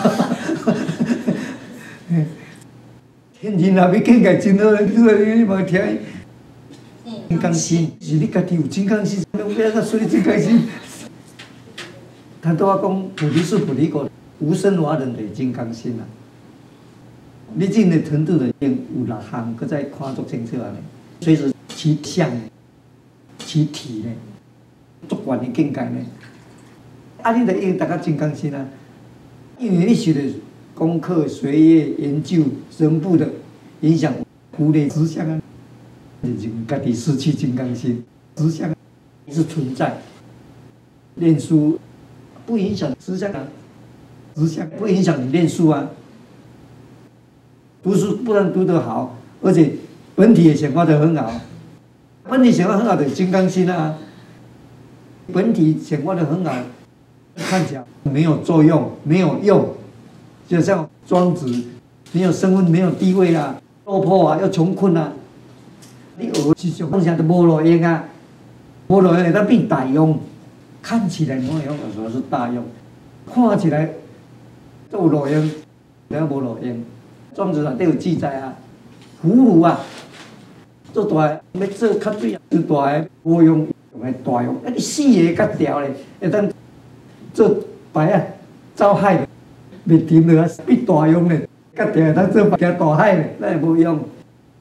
[SPEAKER 1] 天人也要境界真好，如来明妃嘛听。金刚心是你家己有金刚心，要要个说你金刚心。他都要讲菩提是菩提果，无生法忍的金刚心啊！你这个程度的有六项，搁再看足清楚安尼，随时其相呢，其体呢，足悬的境界呢。啊，你着用大家金刚心啊，因为你学的功课、学业、研究全部的影响忽略实相啊，已经家己失去金刚心，实相是存在，念书。不影响实相啊，实相不影响你念书啊。读书不但读得好，而且本体也显化得很好。本体显化很好的金刚心啊，本体显化得很好，看起来没有作用，没有用，就像庄子没有身份，没有地位啊，落魄啊，要穷困啊。你学是想放下都无路用啊，无路用会当变大用。看起来没有用，有时候是大用；看起来都有路用，然后无路用。庄子内底有记载啊，葫芦啊，做大要做较水啊，做大个无用，用来大用。啊，你四个甲条咧，会当做白啊，走海，袂沉落啊，变大用咧。甲条会当做白大海咧，那也无用。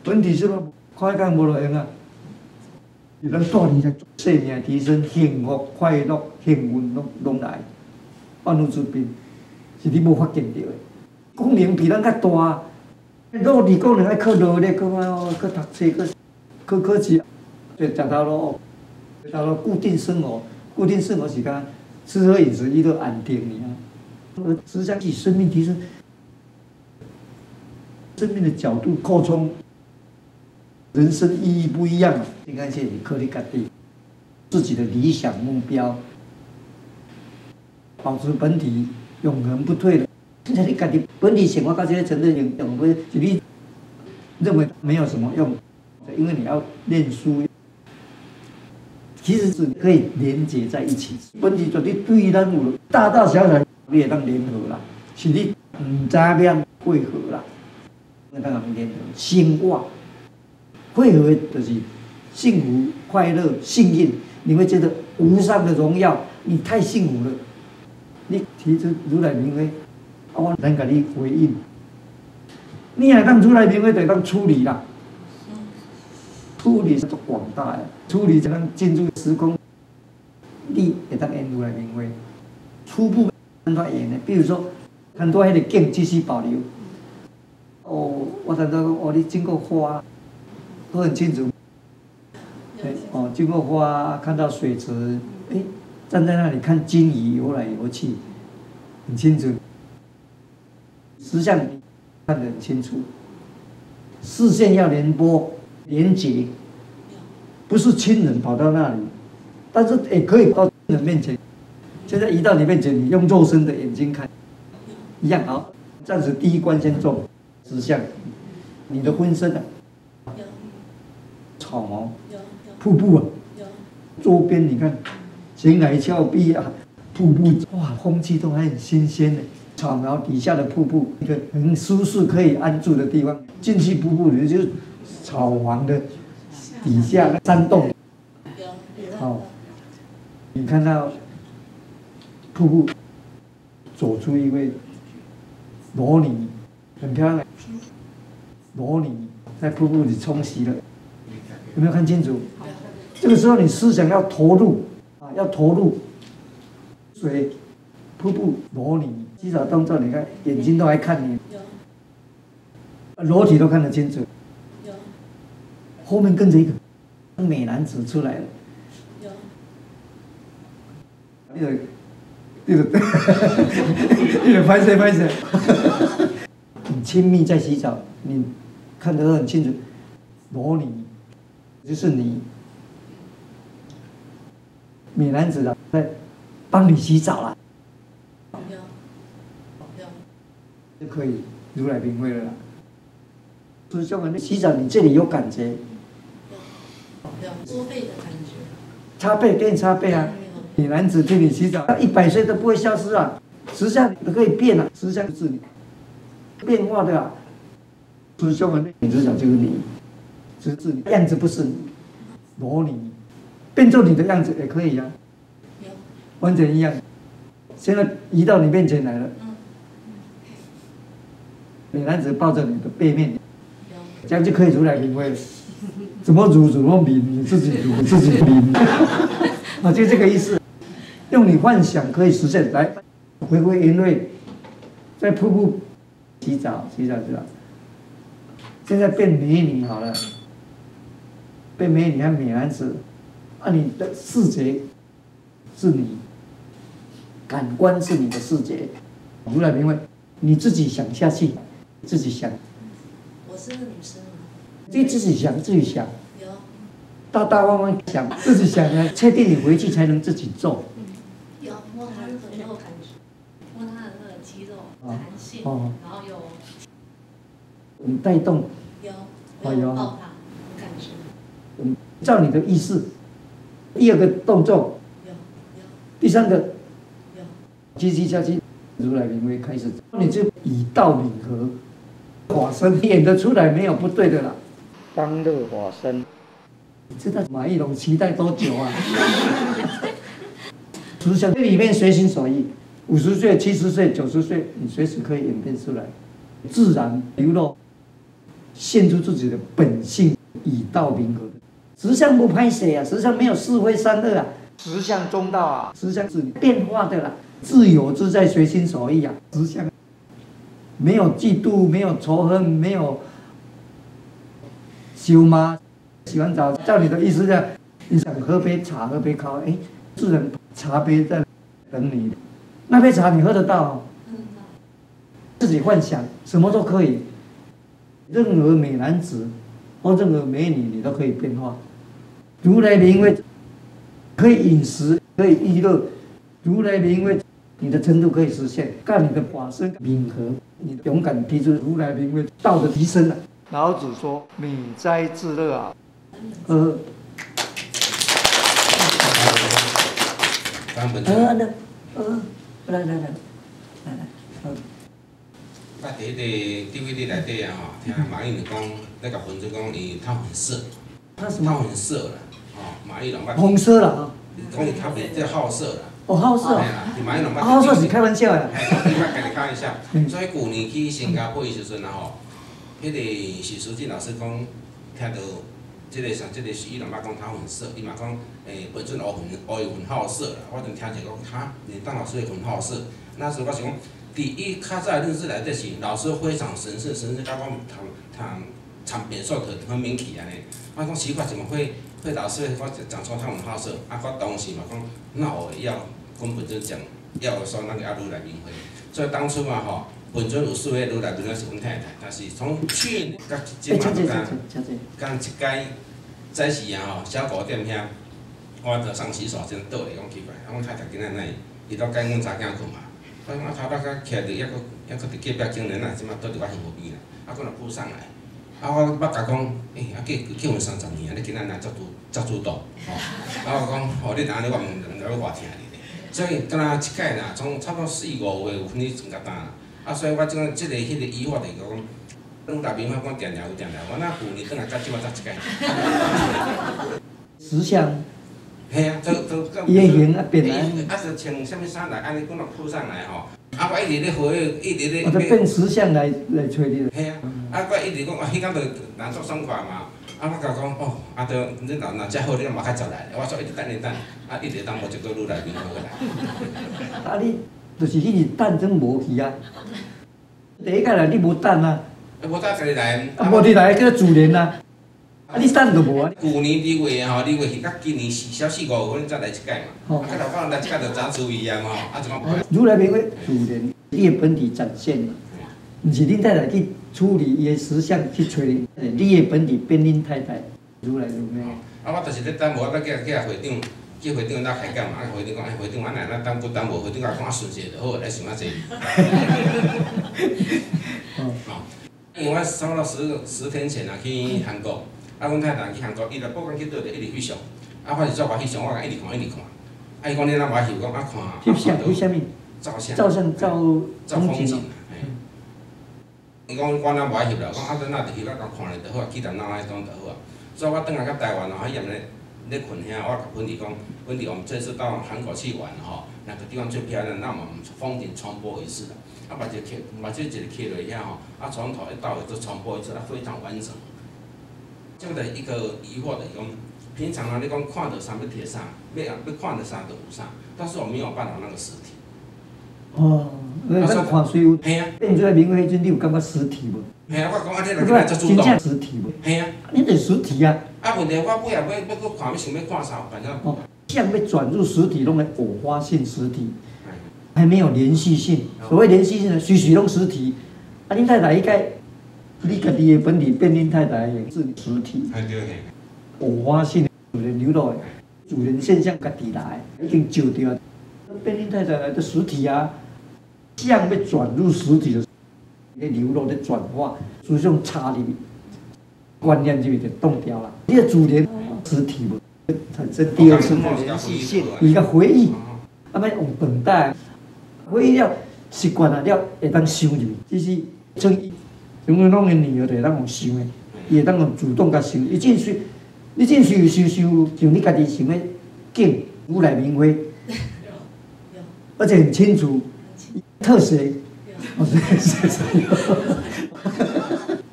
[SPEAKER 1] 本体是不快感无路用啊。是咱带你来生命提升、幸福、快乐、幸运拢拢来，万物之病是你无发现到的。功能比咱较大，努力功能爱靠努力，靠啊，靠读册，靠靠考试，就食头路，食头路固定生活，固定生活时间，吃喝饮食伊都安定尔。而实际上是生命提升，生命的角度扩充。人生意义不一样，应该是靠你家己自己的理想目标，保持本体，永恒不退的。现在你家己本体生活到这个程度，永永不是你认为没有什么用，因为你要念书，其实是可以连接在一起。本体绝对对咱有大大小小，你会当联合啦，是你唔知要汇合啦，会当联合兴旺。汇合就是幸福、快乐、幸运，你会觉得无上的荣耀，你太幸福了。你提出如来明慧，我能给你回应。你也当如来明慧，就当处理啦。处理是足广大的，处理才能进入时空。你会当演如来明慧，初步很多演的，比如说很多迄个景继续保留。哦，我听到哦，你经过花。都很清楚，对哦，经过花看到水池，哎，站在那里看金鱼游来游去，很清楚。实相看得很清楚，视线要连波连结，不是亲人跑到那里，但是也可以到亲人面前。现在移到你面前，你用肉身的眼睛看，一样好。暂时第一关先做实相，你的婚身啊。草毛，瀑布啊，周边你看，悬崖峭壁啊，瀑布，哇，空气都还很新鲜的。草苗底下的瀑布，一个很舒适可以安住的地方。进去瀑布里就是草黄的底下山洞，好，你看到瀑布走出一位裸女，很漂亮，裸女在瀑布里冲洗了。有没有看清楚？这个时候你思想要投入啊，要投入水、瀑布、裸女、洗澡动作，你看眼睛都还看你，裸体都看得清楚。后面跟着一个美男子出来了。那个，那个，那个拍谁拍谁？很亲密在洗澡，你看得很清楚，裸女。就是你，美男子啊，在帮你洗澡了，就可以如来明慧了啦。师兄啊，你洗澡你这里有感觉？
[SPEAKER 7] 有搓背的感觉。
[SPEAKER 1] 擦背给你擦背啊，美男子替你洗澡，一百岁都不会消失啊，实相都可以变啊，实相是你变化的啊。师兄啊，你知道就是你。只是你样子不是你，裸女，变做你的样子也可以啊，完全一样。现在移到你面前来了，美男子抱着你的背面，这样就可以如来明慧了。怎么如怎么明，你自己如自己明，啊，就这个意思。用你幻想可以实现，来回归原位，在瀑布洗澡，洗澡洗澡。现在变美女好了。变美女和美男子，啊，你的视觉是你，感官是你的视觉，如来明慧，你自己想下去，自己想。
[SPEAKER 7] 我是女生吗？
[SPEAKER 1] 你自己想，自己想。
[SPEAKER 7] 有。
[SPEAKER 1] 大大方方想，自己想呢，确定你回去才能自己做。
[SPEAKER 7] 有摸他的肉感觉，摸他的那个肌肉弹性，
[SPEAKER 1] 哦、
[SPEAKER 7] 然后有。
[SPEAKER 1] 你带动。
[SPEAKER 7] 有。
[SPEAKER 1] 哦有。
[SPEAKER 7] 抱他，感觉。
[SPEAKER 1] 嗯，照你的意思，第二个动作，
[SPEAKER 7] 有有，
[SPEAKER 1] 第三个，
[SPEAKER 7] 有，
[SPEAKER 1] 继续下去，如来明慧开始，你就以道领合，法身演得出来没有不对的啦。方乐法身，你知道马一龙期待多久啊？实相这里面随心所欲，五十岁、七十岁、九十岁，你随时可以演变出来，自然流露。 现出自己的本性，以道明和。实相不拍谁啊，实相没有是非善恶啊，实相中道啊，实相是变化的啦，自由自在，随心所欲啊，实相没有嫉妒，没有仇恨，没有羞妈。洗完澡，照你的意思呢，你想喝杯茶，喝杯咖啡，哎，自然茶杯在等你，那杯茶你喝得到、哦，自己幻想，什么都可以。任何美男子或任何美女，你都可以变化。如来名为可以饮食，可以娱乐。如来名为你的程度可以实现，干你的法身敏和，你勇敢提出如来名为道的提升了。老子说：“美哉自乐啊！”呃，
[SPEAKER 8] 当本
[SPEAKER 1] 呃，那呃，来来来来来，呃。
[SPEAKER 8] 啊，伫迄个 D V D 内底啊吼，听马英九讲，那个分析讲伊偷粉色，
[SPEAKER 1] 他什么？
[SPEAKER 8] 偷粉色啦，吼，马英九捌。
[SPEAKER 1] 红色啦啊！
[SPEAKER 8] 讲伊偷粉，即好色啦。
[SPEAKER 1] 哦，好色哦。
[SPEAKER 8] 伊马英九捌。
[SPEAKER 1] 好色是开玩笑的。
[SPEAKER 8] 伊捌家己开玩笑。所以旧年去新加坡的时阵啊吼，迄个许淑净老师讲，听到即个像即个许伊人捌讲偷粉色，伊嘛讲，诶，本尊黑粉黑粉好色啦。我就听者讲，哈，连当老师会粉好色，那时候我想讲。第一，较早认识来得是老师非常神圣，神圣到我通通参变数特很名气安尼。我讲奇怪，怎么会会老师我讲说他们好色？啊，我当时嘛讲，那我要跟本尊讲，要说那个阿如来明会。所以当初嘛吼，本尊有四位如来明会是阮太太，但是从去年到今嘛都干干一届早时啊吼，小古店遐，我着上洗手间倒来讲奇怪，啊，阮太太今仔日伊都跟阮查囝困嘛。我我头摆甲徛伫，抑阁抑阁伫隔壁经人啊，即马倒伫我幸福边啦，啊，佫若扑上来，啊，我捌甲讲，诶、欸，啊结结婚三十年啊，你今仔日才主才主动，吼、哦，啊我讲，吼、哦，你哪你我问问我偌听你咧，所以敢若一届啦，从差不多四五月有分你真甲单啦，啊，所以我即个即个迄个疑惑就是讲，如来明法讲定定有定定，我哪旧年转来甲即马才一届。
[SPEAKER 1] 实相。
[SPEAKER 8] 嘿啊，都都
[SPEAKER 1] 伊的形啊变来，
[SPEAKER 8] 啊就穿什么衫来，安尼佫若铺上来吼，啊我一直咧回，一直咧。
[SPEAKER 1] 我就变实相来来找你。
[SPEAKER 8] 嘿啊，啊我一直讲，啊迄工着人足爽快嘛，啊我甲讲哦，啊着你若若遮好，你嘛较早来，我说一直等你等，啊一直等无一个愈来愈好来。
[SPEAKER 1] 啊你就是迄日等真无去啊，第一届来你无等啊。
[SPEAKER 8] 啊无等家己来。
[SPEAKER 1] 啊无你来叫自然啊。啊！你等就无啊！
[SPEAKER 8] 旧年二月吼，二月去到今年四小四五月份才来一届嘛。啊，甲头讲来一届就早注意啊嘛，啊怎么？
[SPEAKER 1] 如来明会自然，你的本体展现嘛，毋是恁太太去处理伊的实相去找你，你的本体变恁太太，如来明会。
[SPEAKER 8] 啊，我就是咧等无，我要叫叫会长，叫会长来开讲嘛。啊，会长讲，哎，会长，安尼咱等不等无？会长甲讲啊，顺势就好，来想啊济。哦，因为我差不多十十天前啊去韩国。啊，阮太太去韩国，伊来报讲去倒着一直翕相，啊，我是做我翕相，我甲一直看一直看。啊，伊讲你哪我翕讲啊看。
[SPEAKER 1] 翕相翕啥物？
[SPEAKER 8] 照相。
[SPEAKER 1] 照相照
[SPEAKER 8] 照风景。伊讲我哪无爱翕啦，讲啊，咱若伫翕啊，甲看咧就好啊，记谈脑海中就好啊。所以我转来到台湾哦，迄阵咧咧困遐，我甲温迪讲，温迪我们这次到韩国去玩吼，哪个地方最漂亮？那我们风景重播一次啦。啊，把这客，把这一个客落遐吼，啊，从头一到尾都重播一次，啊，非常完整。这样的一个疑惑的讲，平常啊，你讲看到啥要贴啥，要要看到啥就有啥，但是我没有办法那个实体。
[SPEAKER 1] 哦，那咱看水有，
[SPEAKER 8] 嘿啊，
[SPEAKER 1] 变出来明会迄阵，你有感觉实体无？
[SPEAKER 8] 嘿啊，我讲啊，你来来做主动。
[SPEAKER 1] 真正实体无？
[SPEAKER 8] 嘿啊，
[SPEAKER 1] 你得实体啊。
[SPEAKER 8] 啊，问题我尾啊要要搁看，要想要看啥，反正。
[SPEAKER 1] 哦，相要转入实体，拢来偶发性实体，还没有连续性。所谓连续性呢，许许拢实体。啊，恁太太应该。你家己的本体变恁太太的是实体，偶发性自然流露的，自然现象家己来，已经照着，变恁太太来的实体啊，相要转入实体的，咧流露咧转化，所以种差入，观念就就动掉了。你的自然实体无产生第二次的连续性，伊个回忆，啊，要用等待，回忆了习惯了了，会当收入，只是从伊。因为拢个女儿就会当用想的，伊会当用主动甲想。伊真是，你真是有想想，像你家己想要敬如来明会，而且很清楚，特写，哦是是是，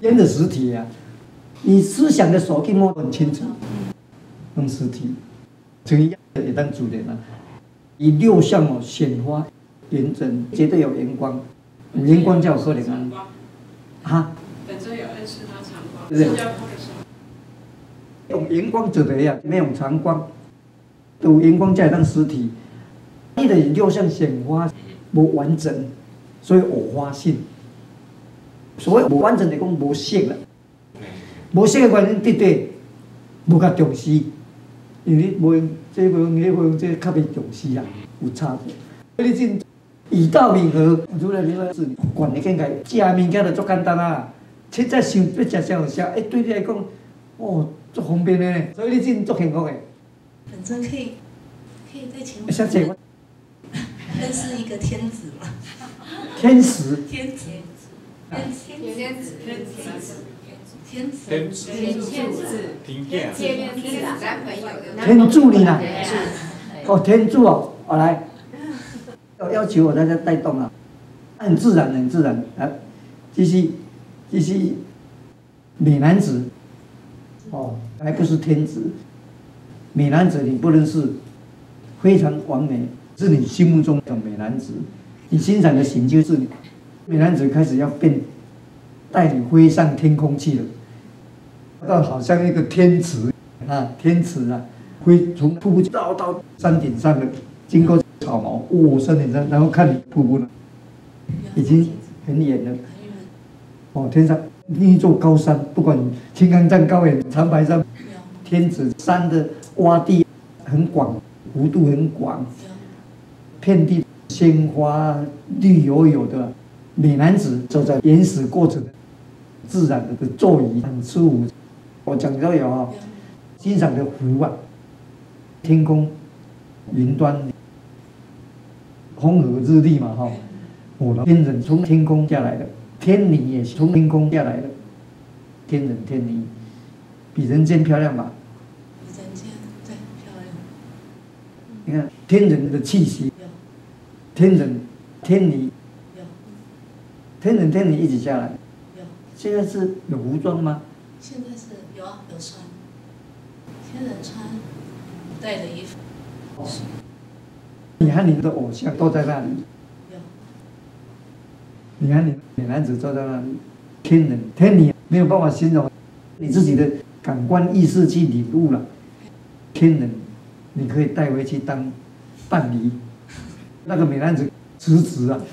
[SPEAKER 1] 跟着实体啊，你思想的手去摸很清楚，用实体，这样也当主人啊。以六相哦显发圆真，绝对有圆光，有圆光叫可怜啊。啊？
[SPEAKER 9] 本身有暗示他长光，
[SPEAKER 1] 对
[SPEAKER 9] 是叫他的时候。
[SPEAKER 1] 用圆光做的呀，没有长光，有圆光才当实体。你的六相显发无完整，所以偶发性。所谓无完整的讲无色啦，无色的原因对对，无较重视，因为无用这无用，迄无用这较袂重视啊，有差别。所以你真以道明和，如来明是管你见解，食物件就足简单啊。凊彩想要食啥就食，哎，对你来讲，哦，足方便的呢。所以你真足幸福的。
[SPEAKER 7] 本尊可以可以再请问，
[SPEAKER 1] 小姐，
[SPEAKER 7] 认识一个天子吗？
[SPEAKER 1] 天使。
[SPEAKER 7] 天子。天子，天子，天子，天子，
[SPEAKER 10] 天子，天子，天子，
[SPEAKER 1] 天助你啦！哦，天助哦，我来，要要求我大家带动啊，很自然，很自然啊。这是，这是美男子，哦，还不是天子。美男子你不能是非常完美，是你心目中的美男子，你欣赏的型就是你。美男子开始要变，带你飞上天空去了，到好像一个天池啊，天池啊，飞从瀑布到到山顶上了，经过草毛，哦，山顶上，然后看你瀑布了，已经很远了。哦，天上另一座高山，不管青冈山高原、长白山，天子山的洼地很广，幅度很广，遍地鲜花绿油油的。美男子走在原始过程的自然的座椅很舒服，我讲都有啊，欣赏的湖啊，天空、云端、风和日丽嘛哈，我的天人从天空下来的，天女也从天空下来的，天人天女比人间漂亮吧？
[SPEAKER 7] 比人间对漂亮。
[SPEAKER 1] 你看天人的气息，天人天女。天人天女一起下来，
[SPEAKER 7] 有。
[SPEAKER 1] 现在是有服装吗？
[SPEAKER 7] 现在是有啊，有穿。天人穿古代的衣服。
[SPEAKER 1] 哦。你和你的偶像都在那里。
[SPEAKER 7] 有。
[SPEAKER 1] 你看你美男子坐在那里，天人天女没有办法形容，你自己的感官意识去领悟了。天人，你可以带回去当伴侣。那个美男子辞职啊。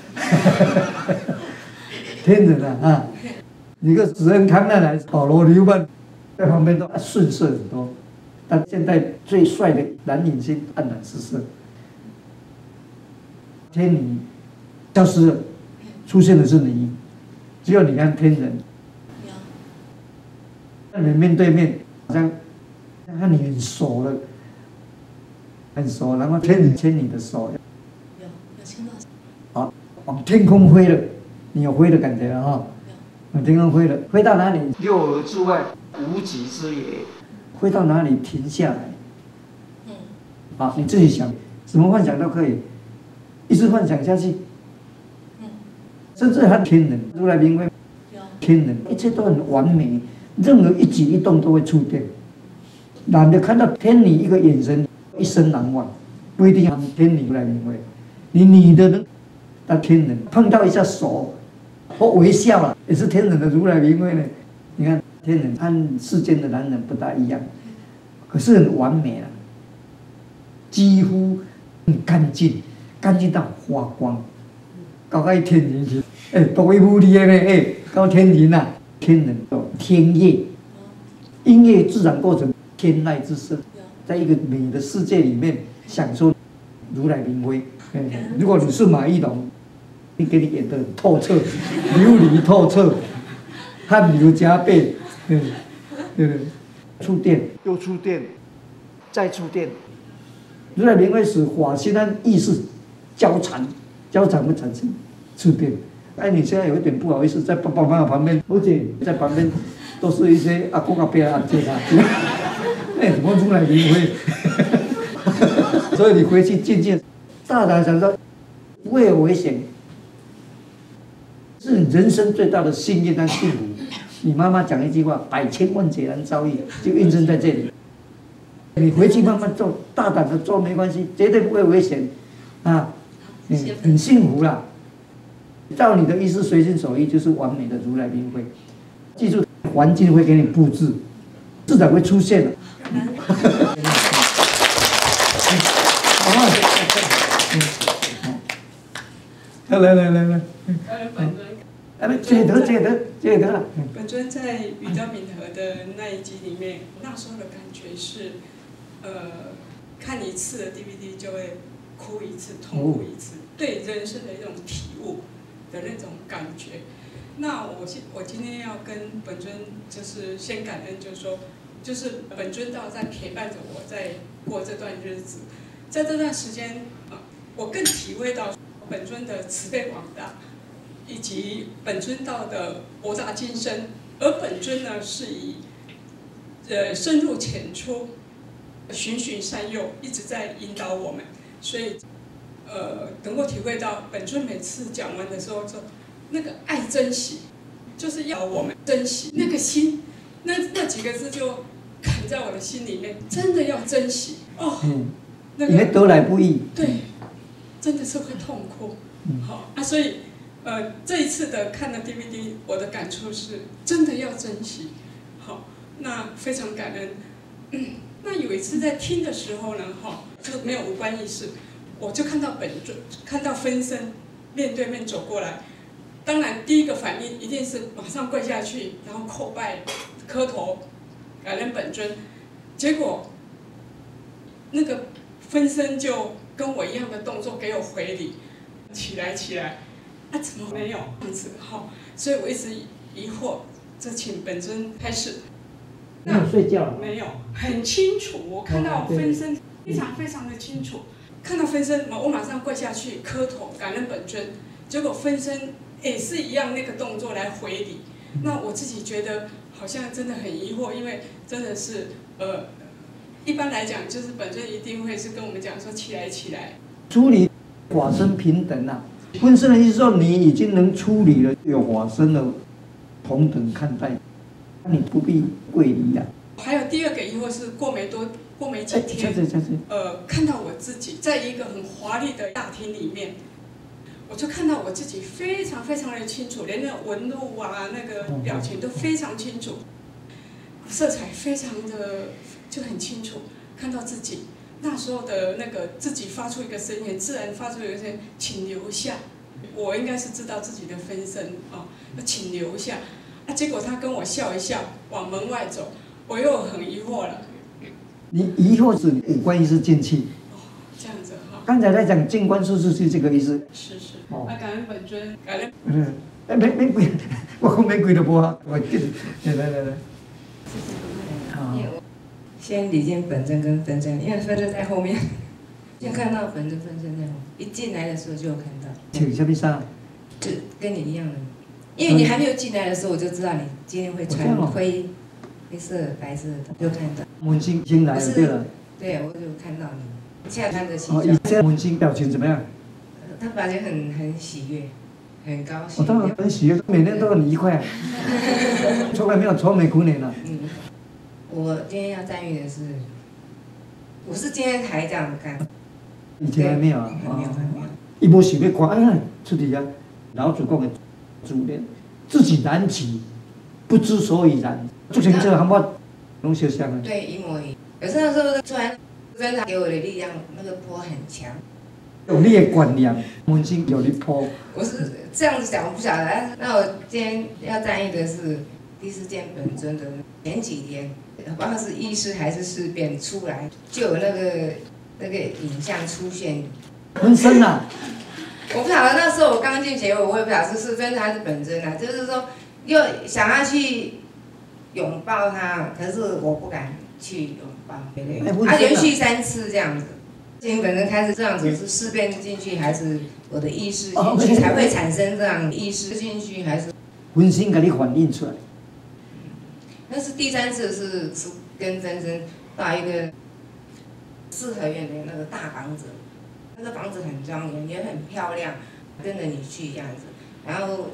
[SPEAKER 1] 天人啊啊！你个史恩康奈来、保罗刘曼在旁边都顺色很多，但现在最帅的蓝影星黯然失色。天女消失了，出现的是你，只有你看天人。那你们面对面，好像和你很熟了，很熟，然后天人牵你的手，
[SPEAKER 7] 有有牵到手，
[SPEAKER 1] 好，往天空飞了。你有飞的感觉了哈，往天空飞了，飞到哪里？六耳之外，无极之也。飞到哪里停下来？嗯，好，你自己想，什么幻想都可以，一直幻想下去。嗯，甚至还天人，如来明慧，天人，一切都很完美，任何一举一动都会触电。男的看到天女一个眼神，一生难忘，不一定要天女如来明慧，你女的呢？那天人碰到一下手。或微笑了，也是天人的如来明慧呢。你看天人和世间的男人不大一样，可是很完美了，几乎很干净，干净到发光。搞到天人去，哎，多一无力的呢，哎，搞天人啊，天人有天乐，音乐自然过程，天籁之声，在一个美的世界里面享受如来明慧。哎，如果你是马一龙。给你演得很透彻，流离透彻，汗流浃背，对对对，触电又触电，再触电，如来明慧使法心和意识交缠，交缠会产生触电。哎，你现在有一点不好意思，在爸爸妈妈旁边，而且在旁边都是一些阿公阿伯阿姐啊，哎，怎么如来明慧？所以你回去静静，大胆想说，不会有危险。是人生最大的幸运和幸福， 你妈妈讲一句话，百千万劫难遭遇，就印证在这里。你回去慢慢做，大胆的做没关系，绝对不会危险，啊，嗯，很幸福啦。照你的意思随心所欲，就是完美的如来临会。记住，环境会给你布置，自然会出现的。来来来来来，哎，接得接得接得了。
[SPEAKER 9] 本尊在宇宙敏和的那一集里面，那时候的感觉是，呃，看一次的 D V D 就会哭一次，痛哭一次，对人生的一种体悟的那种感觉。那我今我今天要跟本尊就是先感恩，就是说，就是本尊道在陪伴着我，在过这段日子，在这段时间啊，我更体会到本尊的慈悲广大，以及本尊道的博大精深。而本尊呢，是以呃深入浅出、循循善诱，一直在引导我们，所以呃能够体会到本尊每次讲完的时候说。那个爱珍惜，就是要我们珍惜那个心，那那几个字就砍在我的心里面，真的要珍惜哦。嗯，那个因为
[SPEAKER 1] 得来不易。
[SPEAKER 9] 对，真的是会痛哭。嗯，好啊，所以呃这一次的看的 D V D， 我的感触是真的要珍惜。好，那非常感恩。嗯，那有一次在听的时候呢，哈，就没有无关意识，我就看到本尊，看到分身面对面走过来。当然，第一个反应一定是马上跪下去，然后叩拜、磕头，感恩本尊。结果，那个分身就跟我一样的动作给我回礼，起来起来，啊，怎么没有这样子？哈，所以我一直疑惑，这请本尊开始。
[SPEAKER 1] 没有睡觉？
[SPEAKER 9] 没有，很清楚，我看到分身非常非常的清楚，看到分身，我马上跪下去磕头，感恩本尊。结果分身。也是一样那个动作来回礼，那我自己觉得好像真的很疑惑，因为真的是呃，一般来讲就是本身一定会是跟我们讲说起来起来。
[SPEAKER 1] 处理法身平等啊，分身的意思说你已经能处理了，有法身的同等看待，你不必跪礼啊。
[SPEAKER 9] 还有第二个疑惑是过没多过没几天，呃，看到我自己在一个很华丽的大厅里面。我就看到我自己非常非常的清楚，连那纹路啊、那个表情都非常清楚，色彩非常的就很清楚，看到自己那时候的那个自己发出一个声音，自然发出一个声音，请留下。我应该是知道自己的分身啊，请留下。啊，结果他跟我笑一笑，往门外走，我又很疑惑了。
[SPEAKER 1] 你疑惑是五官意识进去。
[SPEAKER 9] 这样子哈。
[SPEAKER 1] 刚才在讲静观术是这个意思。
[SPEAKER 9] 是是。哦。那感恩本尊，感恩。
[SPEAKER 1] 嗯，哎，没没跪，我讲没跪就无啊，我来来来来。
[SPEAKER 6] 好。先礼敬本尊跟分身，因为分身在后面，先看到本尊分身在后面，一进来的时候就有看到。
[SPEAKER 1] 请什么衫？
[SPEAKER 6] 就跟你一样的，因为你还没有进来的时候，我就知道你今天会穿灰灰色、白色的，就看到。
[SPEAKER 1] 文心先来了，对了。
[SPEAKER 6] 对，我就看到你。现在穿着西装。
[SPEAKER 1] 哦，以前文心表情怎么样？
[SPEAKER 6] 他表情很很喜悦，很高兴。
[SPEAKER 1] 我当然很喜悦，每天都很愉快，从来没有愁眉苦脸了。
[SPEAKER 6] 嗯，我今天要赞誉的是，我是今天才这样看。
[SPEAKER 1] 以前还没有啊。
[SPEAKER 6] 没有没有。
[SPEAKER 1] 伊无想要看，哎呀，出去啊！老祖讲的主念，自己燃起，不知所以然。做成这和我拢相像啊。
[SPEAKER 6] 对，一模一样。有时候说突然。真的给我的力量，那个波很强。
[SPEAKER 1] 有你的观念，文心有你波。
[SPEAKER 6] 我是这样子讲，我不晓得。那我今天要赞誉的是第四见本尊的前几天，不知道是意识还是事变出来，就有那个那个影像出现。
[SPEAKER 1] 分身啊！
[SPEAKER 6] 我不晓得那时候我刚进协会，我也不晓得是分身还是本尊啊。就是说，又想要去拥抱他，可是我不敢去拥。他连续三次这样子，进本身开始这样子是事变进去，还是我的意识进去才会产生这样意识进去，还是
[SPEAKER 1] 分身给你反映出来？
[SPEAKER 6] 但是第三次是是跟真真到一个四合院的那个大房子，那个房子很庄严，也很漂亮，跟着你去这样子，然后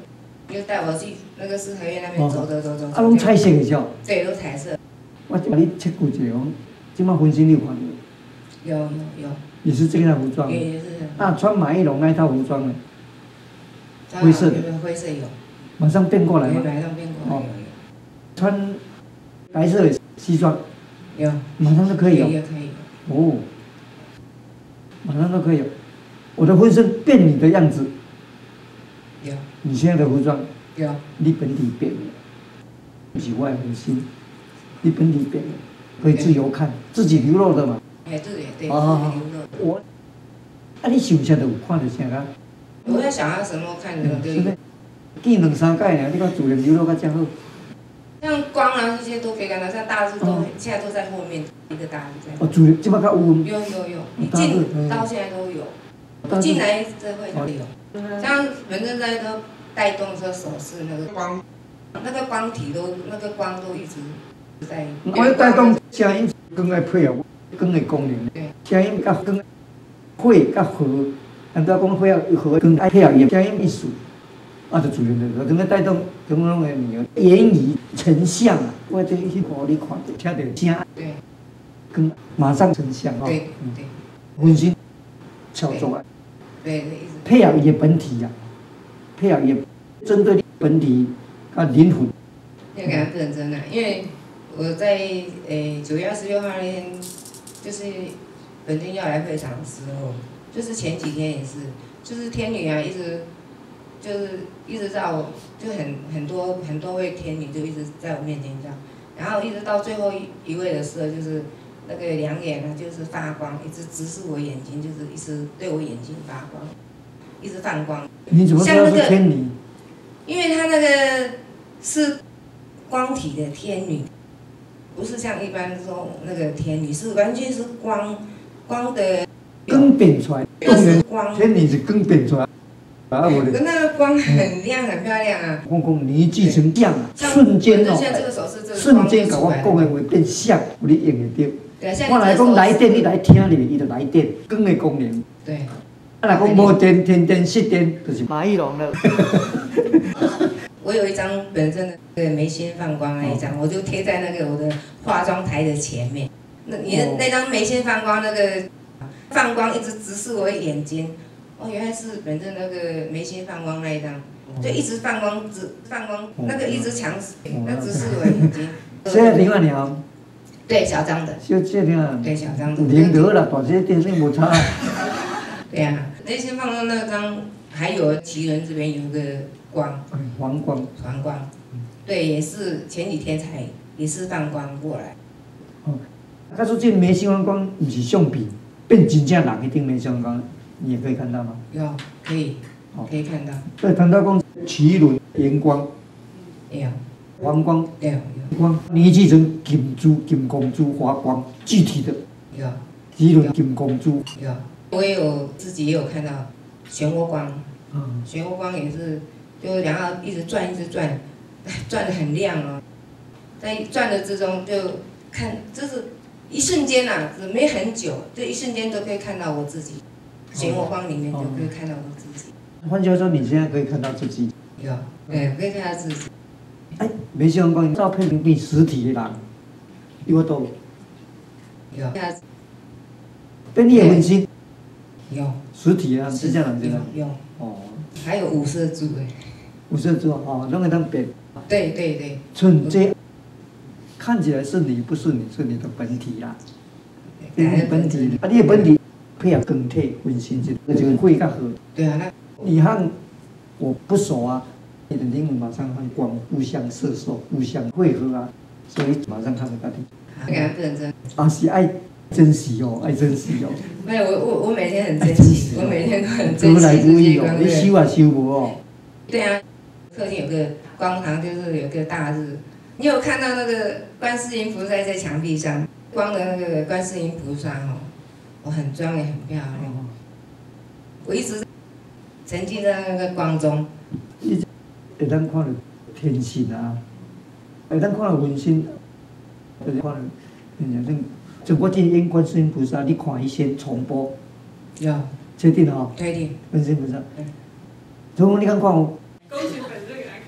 [SPEAKER 11] 就带我去那个四合院那边走走走走。
[SPEAKER 1] 啊，拢彩色的是哦。
[SPEAKER 11] 对，都彩色。
[SPEAKER 1] 我就把你切过一个，讲，即摆婚纱你有看过？
[SPEAKER 11] 有有有。
[SPEAKER 1] 也是这样的服装。
[SPEAKER 11] 也也是。
[SPEAKER 1] 那穿马一龙那一套服装呢？灰色的。
[SPEAKER 11] 灰色有。
[SPEAKER 1] 马上变过来吗？
[SPEAKER 11] 马上变过来。哦。
[SPEAKER 1] 穿白色的西装。
[SPEAKER 11] 有。
[SPEAKER 1] 马上就可以了。
[SPEAKER 11] 也可以。
[SPEAKER 1] 哦。马上都可以有。我的婚身变你的样子。
[SPEAKER 11] 有。
[SPEAKER 1] 你现在的服装。
[SPEAKER 11] 有。
[SPEAKER 1] 你本体变了。不是我的婚心，你本体变了，可以自由看，自己流露的嘛。
[SPEAKER 11] 哎，对对。
[SPEAKER 1] 哦。我，啊，你想啥就有看到啥个？
[SPEAKER 11] 我在想要什么看什么都有。
[SPEAKER 1] 见两三届呢，你看自然流露较正好。
[SPEAKER 11] 像光啊这些都可以看到，像大字都现在都在后面一个大字在。
[SPEAKER 1] 哦，自然，即摆较有。
[SPEAKER 11] 有有有，你进到现在都有，进来这会都有。像本身在都带动说手势那个光，那个光体都那个光都一直在。
[SPEAKER 1] 我带动声音光的配合，光的功能。对。声音甲光，火甲和，按照讲火啊和光爱配合伊声音艺术。啊，就自然的，就咁样带动，咁样的你言语成像啊，我这去互你看到，听到声，
[SPEAKER 11] 对，
[SPEAKER 1] 跟马上成像哦。
[SPEAKER 11] 对对。
[SPEAKER 1] 婚纱巧做啊。
[SPEAKER 11] 对对。
[SPEAKER 1] 配合伊的本体呀，配合伊针对本体啊灵魂。
[SPEAKER 11] 要给他认真啊，因为我在诶九月二十六号那天，就是本尊要来会场的时候，就是前几天也是，就是天女啊一直。就是一直在我，就很很多很多位天女就一直在我面前这样，然后一直到最后一一位的时候，就是那个两眼呢就是发光，一直直视我眼睛，就是一直对我眼睛发光，一直放光。
[SPEAKER 1] 你怎么知道是天女？
[SPEAKER 11] 因为他那个是光体的天女，不是像一般说那个天女，是完全是光光的。
[SPEAKER 1] 光变出来，
[SPEAKER 11] 就是光。
[SPEAKER 1] 天女是光变出来。啊，我
[SPEAKER 11] 的那个光很亮，很漂亮啊！
[SPEAKER 1] 我讲你聚成像啊，瞬间哦，瞬间甲我讲的话变像，有你用得到。
[SPEAKER 11] 对，像
[SPEAKER 1] 我来讲来电，你来听入去，伊就来电，光的功能。
[SPEAKER 11] 对。
[SPEAKER 1] 啊，来讲无电，天电熄电，就是马一龙了。
[SPEAKER 11] 我有一张本身的那个眉心放光那一张，我就贴在那个我的化妆台的前面。那你的那张眉心放光那个放光一直直视我的眼睛。哦，原来是本身那个眉心放光那一张，就一直放光，直放光，那个一直强，那直视我眼睛。
[SPEAKER 1] 现在另外两。
[SPEAKER 11] 对，小张的。
[SPEAKER 1] 就这样。
[SPEAKER 11] 对，小张的。
[SPEAKER 1] 连得了，大这电视无差。
[SPEAKER 11] 对呀，眉心放光那张，还有奇人这边有个光。
[SPEAKER 1] 黄光。
[SPEAKER 11] 黄光。对，也是前几天才也是放光过来。
[SPEAKER 1] 哦，他说这眉心放光不是相片，变真正人一定眉心放光。你也可以看到吗？
[SPEAKER 11] 有，可以，可以看到。
[SPEAKER 1] 对，谈到讲奇轮荧光，
[SPEAKER 11] 有，
[SPEAKER 1] 黄光，
[SPEAKER 11] 有有
[SPEAKER 1] 光，凝聚成金珠、金公珠发光，具体的。
[SPEAKER 11] 有。
[SPEAKER 1] 奇轮金公珠。
[SPEAKER 11] 有，我也有自己也有看到漩涡光，嗯，漩涡光也是，就然后一直转一直转，转得很亮哦，在转的之中就看，就是一瞬间呐，只没很久，就一瞬间都可以看到我自己。漩涡光里面就可以看到我自己。
[SPEAKER 1] 换句话说，你现在可以看到自己。
[SPEAKER 11] 有，对，可以看到自己。
[SPEAKER 1] 哎，眉心放光照片比实体的人有多。
[SPEAKER 11] 有。
[SPEAKER 1] 跟你的婚心。
[SPEAKER 11] 有。
[SPEAKER 1] 实体啊，是这样子的。
[SPEAKER 11] 有。
[SPEAKER 1] 哦。
[SPEAKER 11] 还有五色珠诶。
[SPEAKER 1] 五色珠哦，拢会当变。
[SPEAKER 11] 对对对。
[SPEAKER 1] 纯这看起来是你，不是你，是你的本体啦。你的本体，啊，你的本体。配合更替温馨这个就是会较好。
[SPEAKER 11] 对啊，那
[SPEAKER 1] 你和我不熟啊，你的灵魂马上和光互相摄受、互相汇合啊，所以马上看得到你。
[SPEAKER 11] 给他不认真。
[SPEAKER 1] 啊，是爱珍惜哦，爱珍惜哦。
[SPEAKER 11] 没有，我我我每天很珍惜，我每天都很珍惜。
[SPEAKER 1] 得来不易哦，你修啊修不哦。
[SPEAKER 11] 对啊，客厅有个光堂，就是有个大日。你有看到那个观世音菩萨在墙壁上光的那个观世音菩萨哦？我很庄严，很漂亮。我一直沉浸在那个光中。
[SPEAKER 1] 一直会当看到天神啊，会当看到文心，会当看到，嗯，像中国电影观世音菩萨，你看伊先重播。
[SPEAKER 11] 有。
[SPEAKER 1] 确定吼？
[SPEAKER 11] 确定。
[SPEAKER 1] 文心菩萨。嗯。总共你敢看有？
[SPEAKER 9] 恭喜本尊给他看。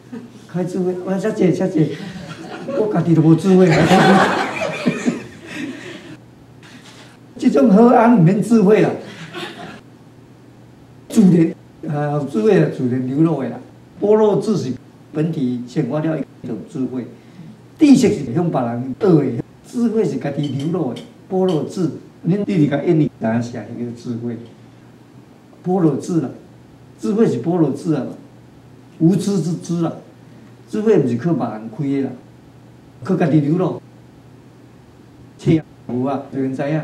[SPEAKER 1] 开智慧，我小姐小姐，我家己都无智慧。这种好安唔免智慧啦，自然呃智慧啊，自然流露的啦。般若智是本体显化了一种智慧，知识是向别人学的，智慧是家己流露的。般若智，恁弟弟甲印尼哪写一个智慧？般若智啦，智慧是般若智啊，无知之知啦。智慧毋是靠别人开的啦，靠家己流露。切有啊，就人知影。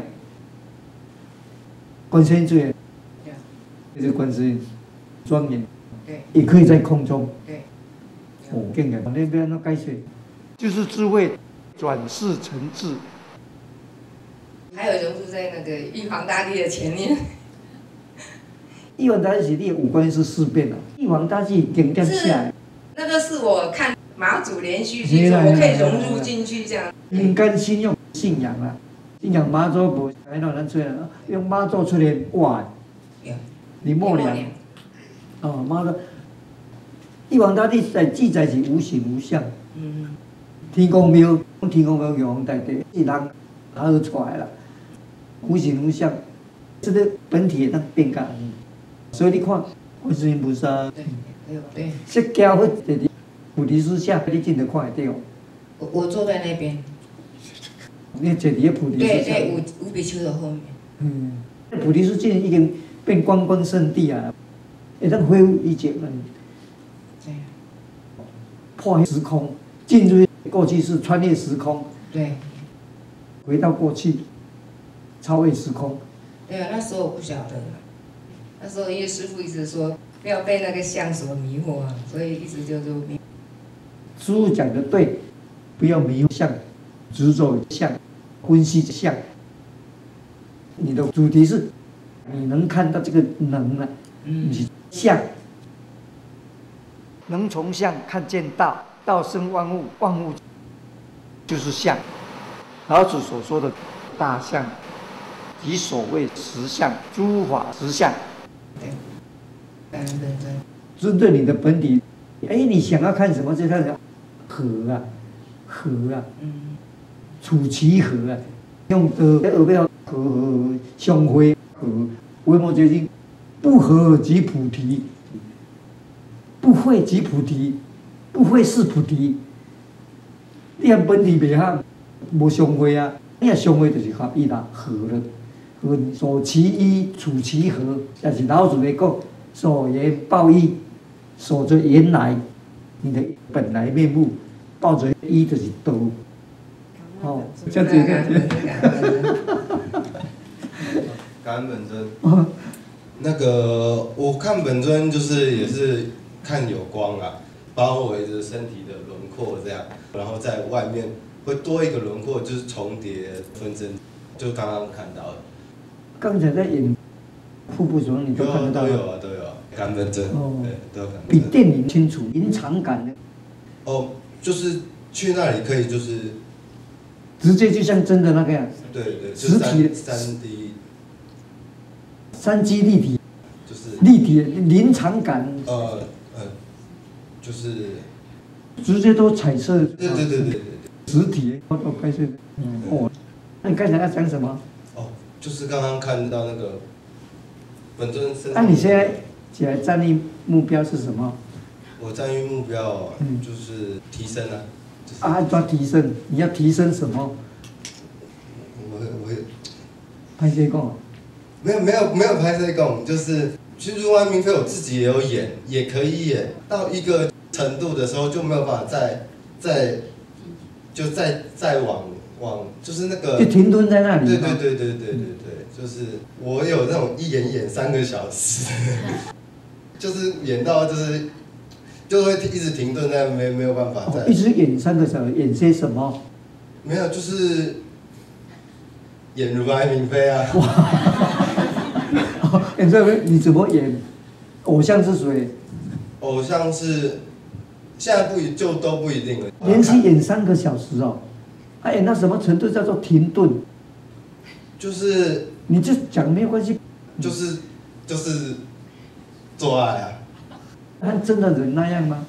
[SPEAKER 1] 观世音最，就是观世音庄严，也可以在空中。哦，更的，那边那解释，就是智慧转世成智。
[SPEAKER 11] 还有融入在那个玉皇大帝的前面。
[SPEAKER 1] 玉皇大帝是你的五官是四变啊，玉皇大帝经典下来。
[SPEAKER 11] 那个是我看马祖连续剧，我可以融入进去这样。
[SPEAKER 1] 应该信用信仰啦，信仰妈祖无哎喏，咱出来用妈祖出来哇，林默娘，哦妈祖，玉皇大帝在记载是无形无相，嗯，天公庙，天公庙玉皇大帝是人合出来啦，无形无相，这个本体也当变改，所以你看观世音菩萨，
[SPEAKER 11] 对，
[SPEAKER 1] 释迦佛在菩提树下，你真的看得到。
[SPEAKER 11] 我我坐在那边。
[SPEAKER 1] 你坐伫个菩提树下。
[SPEAKER 11] 对对，五五比丘的后面。
[SPEAKER 1] 嗯，菩提树现在已经变观光圣地啊，会当恢复以前的。
[SPEAKER 11] 对。
[SPEAKER 1] 破时空，进入过去式，穿越时空。
[SPEAKER 11] 对。
[SPEAKER 1] 回到过去，超越时空。
[SPEAKER 11] 对啊，那时候我不晓得，那时候因为师父一直说不要被那个相所迷惑啊，所以一直就就迷。
[SPEAKER 1] 师父讲的对，不要迷惑相，执着相，分析相。你的主题是，你能看到这个能啊，嗯，相，能从相看见道，道生万物，万物就是相。老子所说的大相，即所谓实相，诸法实相。
[SPEAKER 11] 对，对对对。
[SPEAKER 1] 针对你的本体，哎，你想要看什么就看什么，和啊，和啊，嗯，处其和啊，用的在耳边和和相会和，维摩诘经，不和即菩提，不会即菩提，不会是菩提。你按本体袂合，无相会啊，你若相会就是合一啦，和了，和所其一，处其和，也是老子在讲，所言报一。守着原来你的本来面目，抱着一就是道。哦，这样子感觉。
[SPEAKER 12] 感恩本尊。那个我看本尊就是也是看有光啊，包围着身体的轮廓这样，然后在外面会多一个轮廓，就是重叠分身，就刚刚看到的。
[SPEAKER 1] 刚才在演瀑布中，你都看得到。
[SPEAKER 12] 都有啊，都有啊。感本真，哦、对，都有感
[SPEAKER 1] 比电影清楚，临场感的。
[SPEAKER 12] 哦，就是去那里可以就是
[SPEAKER 1] 直接就像真的那个样。
[SPEAKER 12] 对对，
[SPEAKER 1] 实体
[SPEAKER 12] 三 D，
[SPEAKER 1] 三 D 立体，
[SPEAKER 12] 就是
[SPEAKER 1] 立体临场感。
[SPEAKER 12] 呃呃，就是
[SPEAKER 1] 直接都彩色。
[SPEAKER 12] 对对对对对对。
[SPEAKER 1] 实体，我我拍摄的。嗯。哦，那你刚才要讲什么？
[SPEAKER 12] 哦，就是刚刚看到那个本尊身。
[SPEAKER 1] 那、啊、你现在？起来战役目标是什么？
[SPEAKER 12] 我战役目标嗯就是提升啊。就是、
[SPEAKER 1] 啊，抓提升，你要提升什么？
[SPEAKER 12] 我我。
[SPEAKER 1] 拍摄讲。
[SPEAKER 12] 没有没有没有拍摄讲，就是其实《万明飞》我自己也有演，也可以演到一个程度的时候就没有办法再再就再再往往就是那个。
[SPEAKER 1] 就停顿在那里。
[SPEAKER 12] 对对对对对对对，就是我有那种一演演三个小时。就是演到就是，就会一直停顿在没没有办法再、
[SPEAKER 1] 哦。一直演三个小时，演些什么？
[SPEAKER 12] 没有，就是演如来明妃啊。
[SPEAKER 1] 哇！演这个你怎么演？偶像是谁？
[SPEAKER 12] 偶像是现在不一就都不一定了。
[SPEAKER 1] 连续演三个小时哦，他演到什么程度叫做停顿？
[SPEAKER 12] 就是
[SPEAKER 1] 你就讲没有关系。
[SPEAKER 12] 就是就是。做爱啊？
[SPEAKER 1] 像真的人那样吗？
[SPEAKER 12] 哎、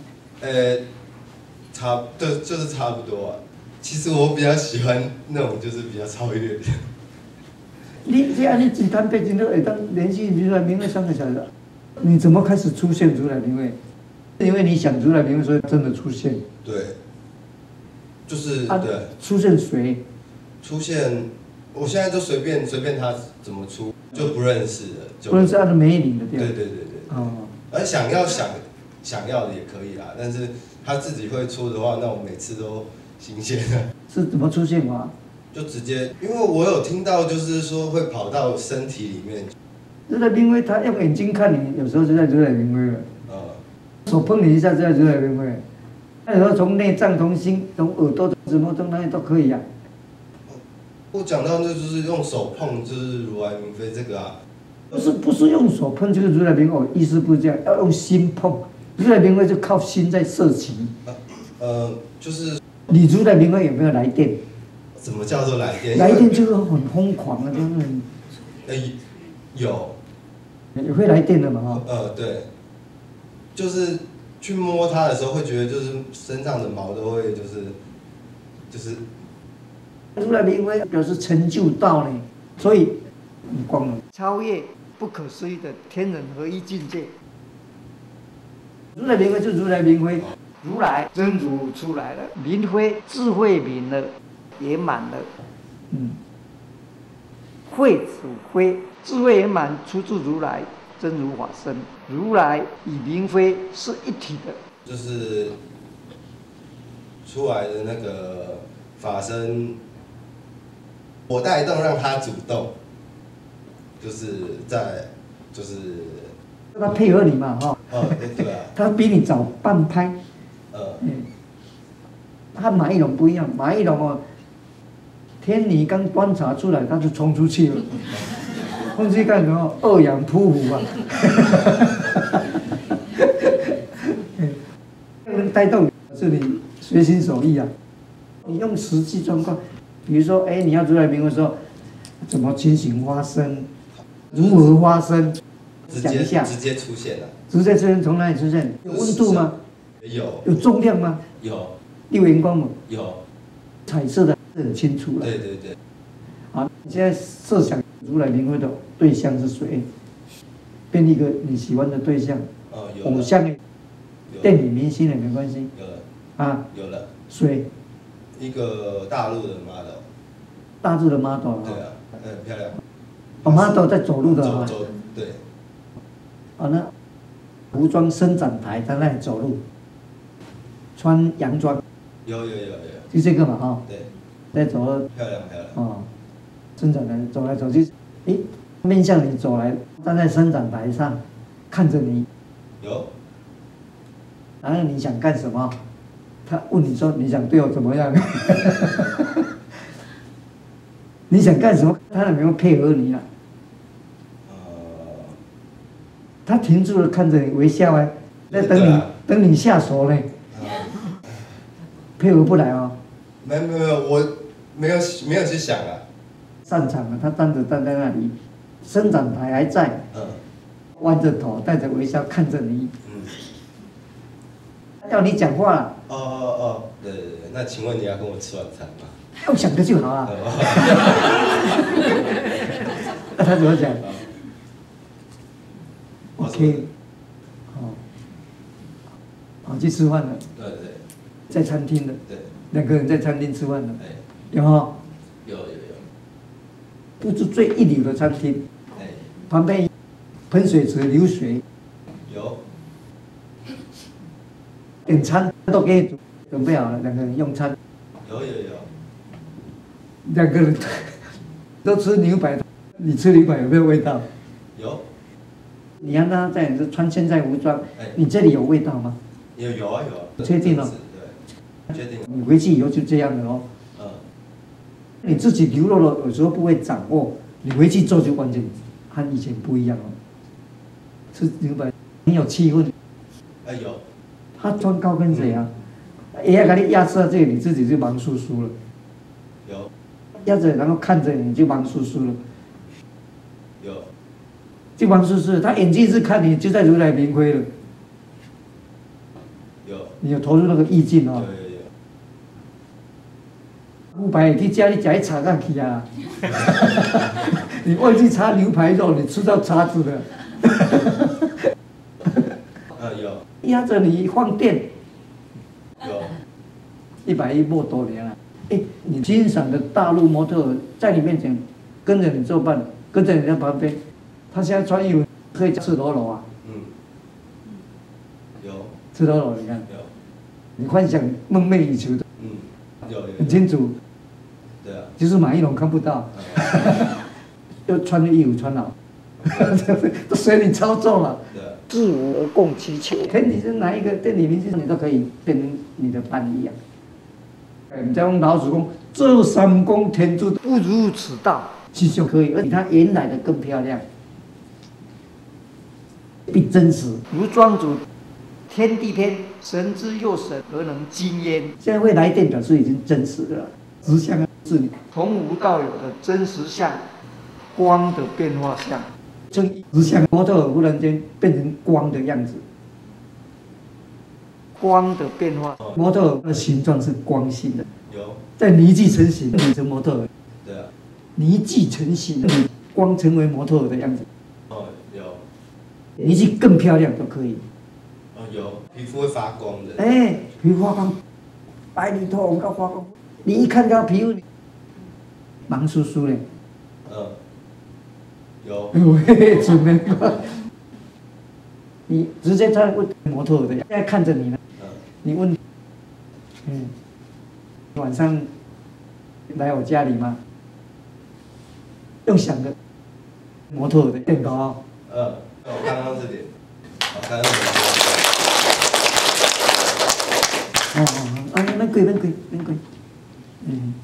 [SPEAKER 12] 呃，差对，就是差不多啊。其实我比较喜欢那种就是比较超越的。
[SPEAKER 1] 你这样你几摊背景都会当连续如来明会三个小时，你怎么开始出现如来明会？因为你想如来明会，所以真的出现。
[SPEAKER 12] 对，就是、
[SPEAKER 1] 啊、
[SPEAKER 12] 对。
[SPEAKER 1] 出现谁？
[SPEAKER 12] 出现，我现在就随便随便他怎么出，就不认识的。就
[SPEAKER 1] 不认识按照梅林的对。
[SPEAKER 12] 对对对对。
[SPEAKER 1] 哦。
[SPEAKER 12] 而想要想想要的也可以啦，但是他自己会出的话，那我每次都新鲜的。
[SPEAKER 1] 是怎么出现法？
[SPEAKER 12] 就直接，因为我有听到，就是说会跑到身体里面。
[SPEAKER 1] 如来明会，他用眼睛看你，有时候就在如来明会了。
[SPEAKER 12] 呃。
[SPEAKER 1] 手碰你一下就在如来明会。那有时候从内脏、从心、从耳朵、什么从哪里都可以啊。
[SPEAKER 12] 我讲到那就是用手碰，就是如来明飞这个啊。
[SPEAKER 1] 不是不是用手碰就是如来明会，意思不是这样，要用心碰。如来明会就靠心在摄情。
[SPEAKER 12] 呃，就是。
[SPEAKER 1] 你如来明会有没有来电？
[SPEAKER 12] 什么叫做来电？
[SPEAKER 1] 来电就是很疯狂的，就是。
[SPEAKER 12] 呃，有。
[SPEAKER 1] 也会来电的嘛哈。
[SPEAKER 12] 呃，对。就是去摸它的时候，会觉得就是身上的毛都会就是就是。
[SPEAKER 1] 如来明会表示成就道呢，所以光能超越不可思议的天人合一境界。如来明会就如来明辉，如来真如出来了，明辉智慧明了，圆满了，嗯，慧属辉，智慧圆满出自如来真如法身，如来与明辉是一体的，
[SPEAKER 12] 就是出来的那个法身。我带动让他主动，就是在，就是。
[SPEAKER 1] 他配合你嘛，哈。
[SPEAKER 12] 哦，对啊。
[SPEAKER 1] 他比你早半拍。
[SPEAKER 12] 呃。
[SPEAKER 1] 嗯。他马一龙不一样，马一龙哦，天女刚观察出来，他就冲出去了。冲出去干什么？二阳扑虎啊！能带动是你随心所欲啊，你用实际状况。比如说，哎，你要如来明辉的时候，怎么情形发生？如何发生？讲一下。
[SPEAKER 12] 直接出现了。
[SPEAKER 1] 直接出现从哪里出现？有温度吗？
[SPEAKER 12] 有。
[SPEAKER 1] 有重量吗？
[SPEAKER 12] 有。
[SPEAKER 1] 六元光吗？
[SPEAKER 12] 有。
[SPEAKER 1] 彩色的很清楚了。
[SPEAKER 12] 对对对。
[SPEAKER 1] 好，你现在设想如来明辉的对象是谁？变一个你喜欢的对象。
[SPEAKER 12] 哦，有。
[SPEAKER 1] 偶像的，电影明星也没关系。
[SPEAKER 12] 有了。
[SPEAKER 1] 啊。
[SPEAKER 12] 有了。
[SPEAKER 1] 谁？
[SPEAKER 12] 一个大陆的 model，
[SPEAKER 1] 大陆的 model
[SPEAKER 12] 对啊，很漂亮。
[SPEAKER 1] 哦 ，model 在走路的啊。
[SPEAKER 12] 走走对。
[SPEAKER 1] 啊，那服装伸展台在那里走路，穿洋装。
[SPEAKER 12] 有有有有。
[SPEAKER 1] 就这个嘛哈。
[SPEAKER 12] 对。
[SPEAKER 1] 在走。
[SPEAKER 12] 漂亮漂亮。
[SPEAKER 1] 哦，伸展台走来走去，诶，面向你走来，站在伸展台上，看着你。
[SPEAKER 12] 有。
[SPEAKER 1] 然后你想干什么？他问你说：“你想对我怎么样？”你想干什么？他有没有配合你啊？他停住了，看着你微笑哎，在等你，等你下手呢。配合不来哦。
[SPEAKER 12] 没没没有，我没有没有去想啊。
[SPEAKER 1] 散场了，他站着站在那里，伸展台还在。嗯。弯着头，带着微笑看着你。嗯。要你讲话了。
[SPEAKER 12] 哦哦哦，对对对，那请问你要跟我吃晚餐吗？
[SPEAKER 1] 用想的就好了。那他怎么讲 ？OK， 好，好去吃饭了。
[SPEAKER 12] 对对。
[SPEAKER 1] 在餐厅了。
[SPEAKER 12] 对。
[SPEAKER 1] 两个人在餐厅吃饭了。
[SPEAKER 12] 哎。
[SPEAKER 1] 有哈？
[SPEAKER 12] 有有有。
[SPEAKER 1] 布置最一流的餐厅。
[SPEAKER 12] 哎。
[SPEAKER 1] 旁边喷水池流水。
[SPEAKER 12] 有。
[SPEAKER 1] 点餐都给你准备好了，两个人用餐。
[SPEAKER 12] 有有有。
[SPEAKER 1] 两个人都吃牛排，你吃牛排有没有味道？
[SPEAKER 12] 有。
[SPEAKER 1] 你让他在你这穿现代服装，你这里有味道吗？
[SPEAKER 12] 有有啊有啊。
[SPEAKER 1] 确定了？
[SPEAKER 12] 对，确定。
[SPEAKER 1] 你回去以后就这样了哦。嗯。你自己流露了，有时候不会掌握，你回去做就完全和以前不一样了。吃牛排很有气氛。
[SPEAKER 12] 哎有。
[SPEAKER 1] 他穿高跟鞋啊，也要给你压制到这里，你自己就忙叔叔了。
[SPEAKER 12] 有。
[SPEAKER 1] 压着，然后看着你就忙叔叔了。
[SPEAKER 12] 有。就
[SPEAKER 1] 忙叔叔，他眼睛是看你，就在如来明辉了。
[SPEAKER 12] 有。
[SPEAKER 1] 你有投入那个意境哦。
[SPEAKER 12] 有有有。
[SPEAKER 1] 牛排去家里夹一叉干去啊！你忘记擦牛排肉，你吃到叉子了。
[SPEAKER 12] 呃有。
[SPEAKER 1] 压着你放电。
[SPEAKER 12] 有。
[SPEAKER 1] 一百一莫多年了。哎，你欣赏的大陆模特在你面前跟着你作伴，跟在你在旁边，他现在穿衣服可以赤裸裸啊。
[SPEAKER 12] 嗯。有。
[SPEAKER 1] 赤裸裸，你看。
[SPEAKER 12] 有。
[SPEAKER 1] 你幻想梦寐以求的。
[SPEAKER 12] 嗯。有有。
[SPEAKER 1] 很清楚。
[SPEAKER 12] 对啊。
[SPEAKER 1] 就是马一龙看不到。又穿的衣服穿好，都随你操纵了。
[SPEAKER 12] 对。
[SPEAKER 1] 自我而共其求。天底下哪一个电影明星你都可以变成你的伴一样。你在用老子讲，这三公天诛不如此道，其实可以，而比他原来的更漂亮，必真实。如庄主，天地天，神之又神，何能惊焉？现在会来电表示已经真实的了，实相是你从无到有的真实相，光的变化相，正实相模特儿忽然间变成光的样子。光的变化，模特儿的形状是光性的，
[SPEAKER 12] 有
[SPEAKER 1] 在泥迹成型，你成模特儿。
[SPEAKER 12] 对啊。
[SPEAKER 1] 泥迹成型，你光成为模特儿的样子。
[SPEAKER 12] 哦，有。
[SPEAKER 1] 泥迹更漂亮都可以。
[SPEAKER 12] 哦，有，皮肤会发光的。
[SPEAKER 1] 哎、欸，皮肤发光，白里透红到发光，你一看到皮肤，忙叔叔嘞。
[SPEAKER 12] 嗯。有。
[SPEAKER 1] 喂，准没你直接在问模特儿的，现在看着你呢。你问，嗯，晚上来我家里吗？用想的，模特的变高哦。
[SPEAKER 12] 嗯，我看到这里，我看到
[SPEAKER 1] 这里。哦哦，啊，免贵免贵免贵，嗯。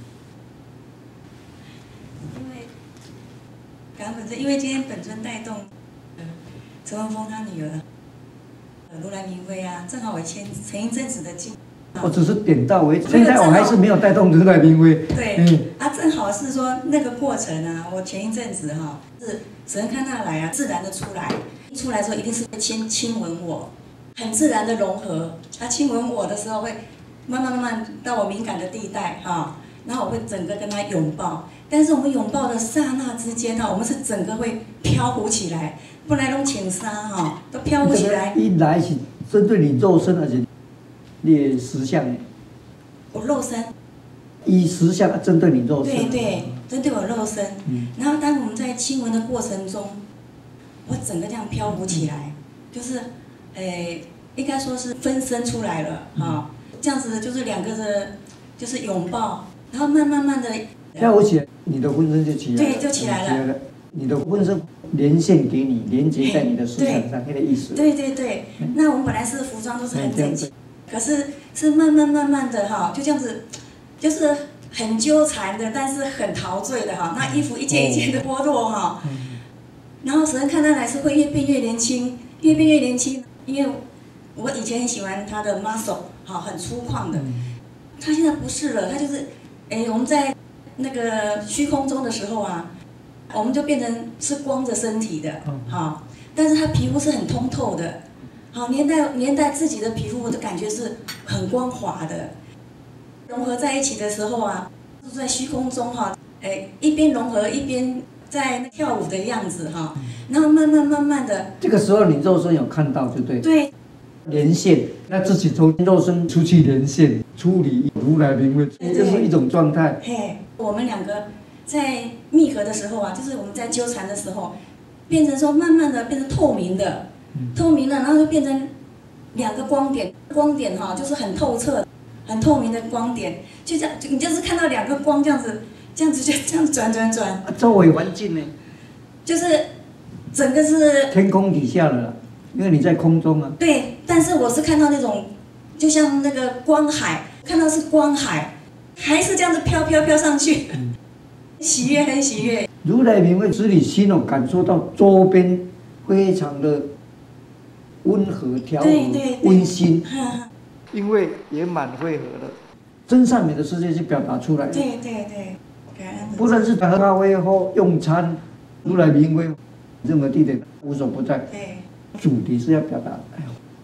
[SPEAKER 13] 因为，感恩本尊，因为今天本尊带动，呃，陈文峰他女儿。如来明辉啊，正好我前前一阵子的经，
[SPEAKER 1] 我只是点到为止，现在我还是没有带动如来明辉。
[SPEAKER 13] 对，嗯、啊，正好是说那个过程啊，我前一阵子哈、哦、是神看他来啊，自然的出来，一出来之后一定是会亲亲吻我，很自然的融合。他亲吻我的时候会慢慢慢慢到我敏感的地带哈、哦，然后我会整个跟他拥抱，但是我们拥抱的刹那之间哈，我们是整个会飘浮起来。不然拢穿衫吼，都飘不起来。
[SPEAKER 1] 一来是针对你肉身，而且你实相。
[SPEAKER 13] 我肉身。
[SPEAKER 1] 以实相针对你肉身。
[SPEAKER 13] 对对，针对我肉身。嗯。然后当我们在亲吻的过程中，我整个这样漂浮起来，就是，诶，应该说是分身出来了啊、哦。这样子就是两个的，就是拥抱，然后慢慢慢的。
[SPEAKER 1] 跳舞起来，你的浑身就起来了。
[SPEAKER 13] 对，就起来了。
[SPEAKER 1] 你的浑身连线给你，连接在你的思想上，那个意思。
[SPEAKER 13] 对对对，那我们本来是服装都是很整齐，可是是慢慢慢慢的哈，就这样子，就是很纠缠的，但是很陶醉的哈。那衣服一件一件的剥落哈，然后神看他来是会越变越年轻，越变越年轻。因为我以前很喜欢他的 muscle， 好，很粗犷的，他现在不是了，他就是，哎，我们在那个虚空中的时候啊。我们就变成是光着身体的，好，但是他皮肤是很通透的，好，连带连带自己的皮肤，我的感觉是很光滑的，融合在一起的时候啊，就在虚空中哈，哎，一边融合一边在跳舞的样子哈，然后慢慢慢慢的，
[SPEAKER 1] 这个时候你肉身有看到就对，
[SPEAKER 13] 对，
[SPEAKER 1] 连线，那自己从肉身出去连线，处理如来明辉，这是一种状态。
[SPEAKER 13] 嘿，我们两个。在密合的时候啊，就是我们在纠缠的时候，变成说慢慢的变成透明的，透明了，然后就变成两个光点，光点哈、哦，就是很透彻、很透明的光点，就这样，你就是看到两个光这样子，这样子就这样转转转。
[SPEAKER 1] 周围环境呢？
[SPEAKER 13] 就是整个是
[SPEAKER 1] 天空底下了，因为你在空中啊。
[SPEAKER 13] 对，但是我是看到那种，就像那个光海，看到是光海，还是这样子飘飘飘上去。嗯喜悦，很喜悦。
[SPEAKER 1] 如来明慧使你心哦感受到周边非常的温和、调和、温馨，因为圆满汇合了，真善美的世界是表达出来的。
[SPEAKER 13] 对对对，
[SPEAKER 1] 不论是喝咖啡或用餐，如来明慧任何地点无所不在。
[SPEAKER 13] 对，
[SPEAKER 1] 主题是要表达，哎呦，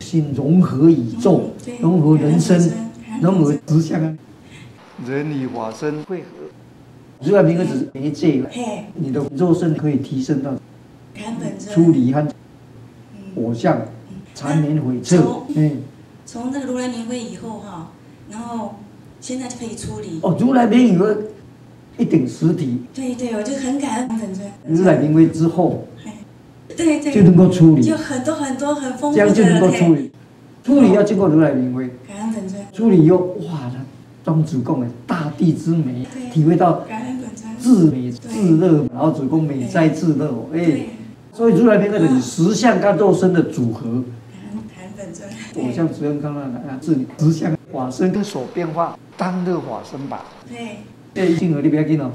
[SPEAKER 1] 心融合宇宙，融合人生，融合实相啊。人与法身汇合，如来明会只是媒介，你的肉身可以提升到出离和我相缠绵悱恻。嗯，
[SPEAKER 13] 从这个如来明会以后哈，然后现在就可以出离。
[SPEAKER 1] 哦，如来明会一顶实体。
[SPEAKER 13] 对对，我就很感恩本尊。
[SPEAKER 1] 如来明会之后，
[SPEAKER 13] 对对，
[SPEAKER 1] 就能够出离，
[SPEAKER 13] 就很多很多很丰富的。
[SPEAKER 1] 这样就能够出离。出离要经过如来明会。
[SPEAKER 13] 感恩本尊。
[SPEAKER 1] 出离以后，哇！庄子讲的大地之美，体会到自美自乐，老子讲美哉自乐，哎，所以如来明会就是实相跟肉身的组合。我像慈恩康那啊，是实相法身跟所变化，当乐法身吧。对。这静儿你不要紧哦。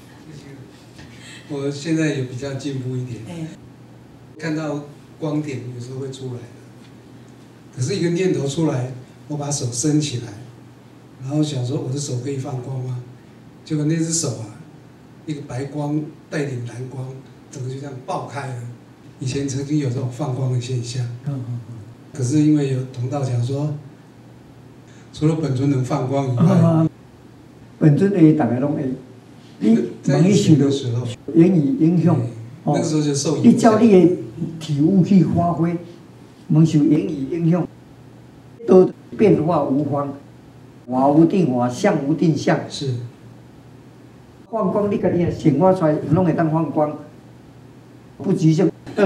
[SPEAKER 14] 我现在也比较进步一点，看到光点有时候会出来的，可是一个念头出来，我把手伸起来。然后想说我的手可以放光吗？结果那只手啊，一个白光带点蓝光，整个就这样爆开了。以前曾经有这种放光的现象，可是因为有同道讲说，除了本尊能放光以外，
[SPEAKER 1] 本尊的大家拢会，你
[SPEAKER 14] 在以前的时候，
[SPEAKER 1] 言语影响，
[SPEAKER 14] 那个时候就受影
[SPEAKER 1] 响。你照你的体悟去发挥，蒙受言语影响，都变化无方。法无定法，相无定相。
[SPEAKER 14] 是。
[SPEAKER 1] 放光，你家己啊，显化出来，拢会当放光，不局限。呃，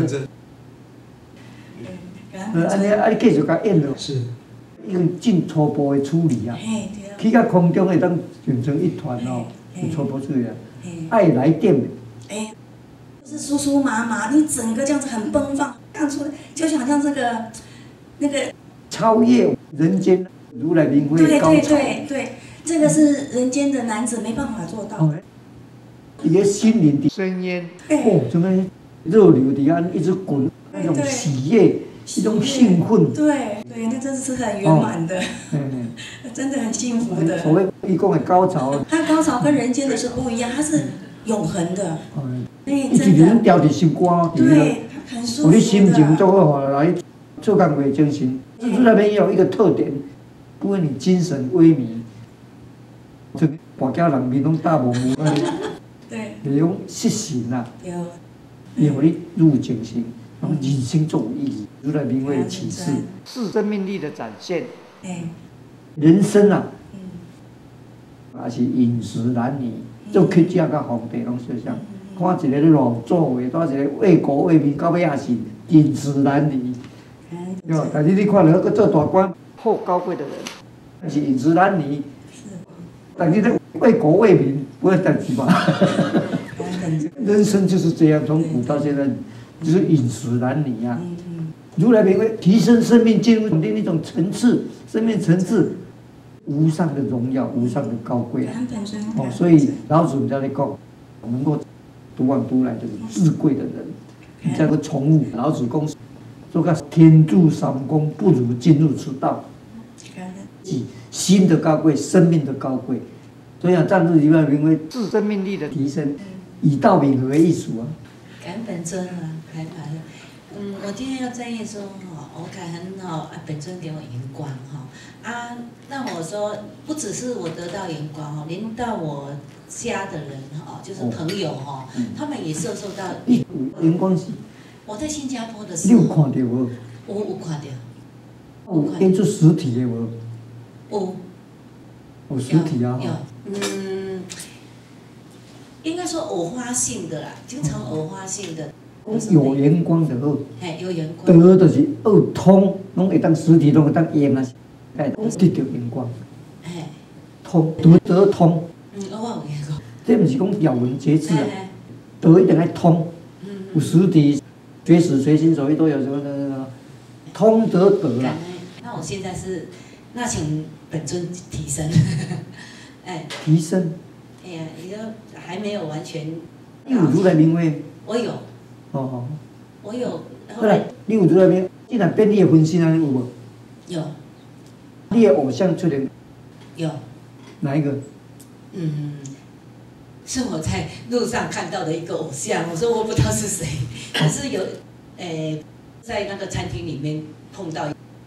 [SPEAKER 1] 呃，安尼啊，你继续甲演落。
[SPEAKER 14] 是。
[SPEAKER 1] 已经进初步的处理啊。去到空中会当形成一团哦，就初步处理啊。爱来电。
[SPEAKER 13] 哎，就是酥酥麻麻，你整个这样子很奔放，看出就好像这个那个。
[SPEAKER 1] 超越人间。如来明会高潮，
[SPEAKER 13] 对对对对，这个是人间的男子没办法做到。
[SPEAKER 1] 你的心灵的深渊，哦，怎么热流底下一直滚，那种喜悦，一种兴奋。
[SPEAKER 13] 对对，那真的是很圆满的，嗯，真的很幸福的。
[SPEAKER 1] 所谓一共的高潮，
[SPEAKER 13] 它高潮跟人间的是不一样，它是永恒的。所以
[SPEAKER 1] 真的，一直能调起心肝，
[SPEAKER 13] 对，很舒服的。
[SPEAKER 1] 我的心情做好来做工为精神，如来明有一个特点。不会你精神萎靡，就大家人面拢大模糊，
[SPEAKER 13] 对，
[SPEAKER 1] 那种失神啊，
[SPEAKER 13] 有，
[SPEAKER 1] 伊互你入静心，让人生最有意义。如来明会的启示，是生命力的展现。人生啊，也是饮食男女，做客家甲皇帝拢相像。看一个咧乱做话，带一个为国为民，到尾也是饮食男女。对吧？但是你看到个做大官。好高贵的人，是饮食男女，但是呢，为国为民，不会等级吧？人生就是这样，从古到现在，就是饮食男女啊。如来明会提升生命，进入另一种层次，生命层次无上的荣耀，无上的高贵。哦，所以老子在那里讲，能够独往独来就是智慧的人。你在个宠物，老子讲。做个天助三公，不如进入此道。心的高贵，生命的高贵，所以讲战日如来明会自生命力的提升，以道敏和为艺术啊。
[SPEAKER 15] 感恩本尊啊，还还，嗯，我今天要在意说哈，我感恩哈，本尊给我荧光哈啊，让我说不只是我得到荧光哈，连到我家的人哈，就是朋友哈，他们也受受到
[SPEAKER 1] 荧光是。
[SPEAKER 15] 我在新加坡的时候，
[SPEAKER 1] 你有看到无？
[SPEAKER 15] 我有看到。
[SPEAKER 1] 有演出实体的无？
[SPEAKER 15] 有。
[SPEAKER 1] 有实体啊。
[SPEAKER 15] 有，嗯，应该说偶发性的啦，经常偶发性的。
[SPEAKER 1] 有眼光就好。
[SPEAKER 15] 嘿，有眼光。
[SPEAKER 1] 得就是二通，拢会当实体，拢会当用啊，哎，得到眼光。
[SPEAKER 15] 嘿。
[SPEAKER 1] 通得得通。
[SPEAKER 15] 嗯，我有眼光。
[SPEAKER 1] 这不是讲咬文嚼字啊，得一定要通，有实体。随时随心所欲都有什么的，通得得啦。
[SPEAKER 15] 那我现在是，那请本尊提升，哎。
[SPEAKER 1] 提升。
[SPEAKER 15] 哎呀，也就还没有完全。
[SPEAKER 1] 你有如来明会？
[SPEAKER 15] 我有。
[SPEAKER 1] 哦哦。
[SPEAKER 15] 我有。
[SPEAKER 1] 后来你有如来明，既然变你的分身啊，你有无？
[SPEAKER 15] 有。
[SPEAKER 1] 你的偶像出现？
[SPEAKER 15] 有。
[SPEAKER 1] 哪一个？
[SPEAKER 15] 嗯。是我在路上看到的一个偶像，我说我不知道是谁，可是有，诶、欸，在那个餐厅里面碰到。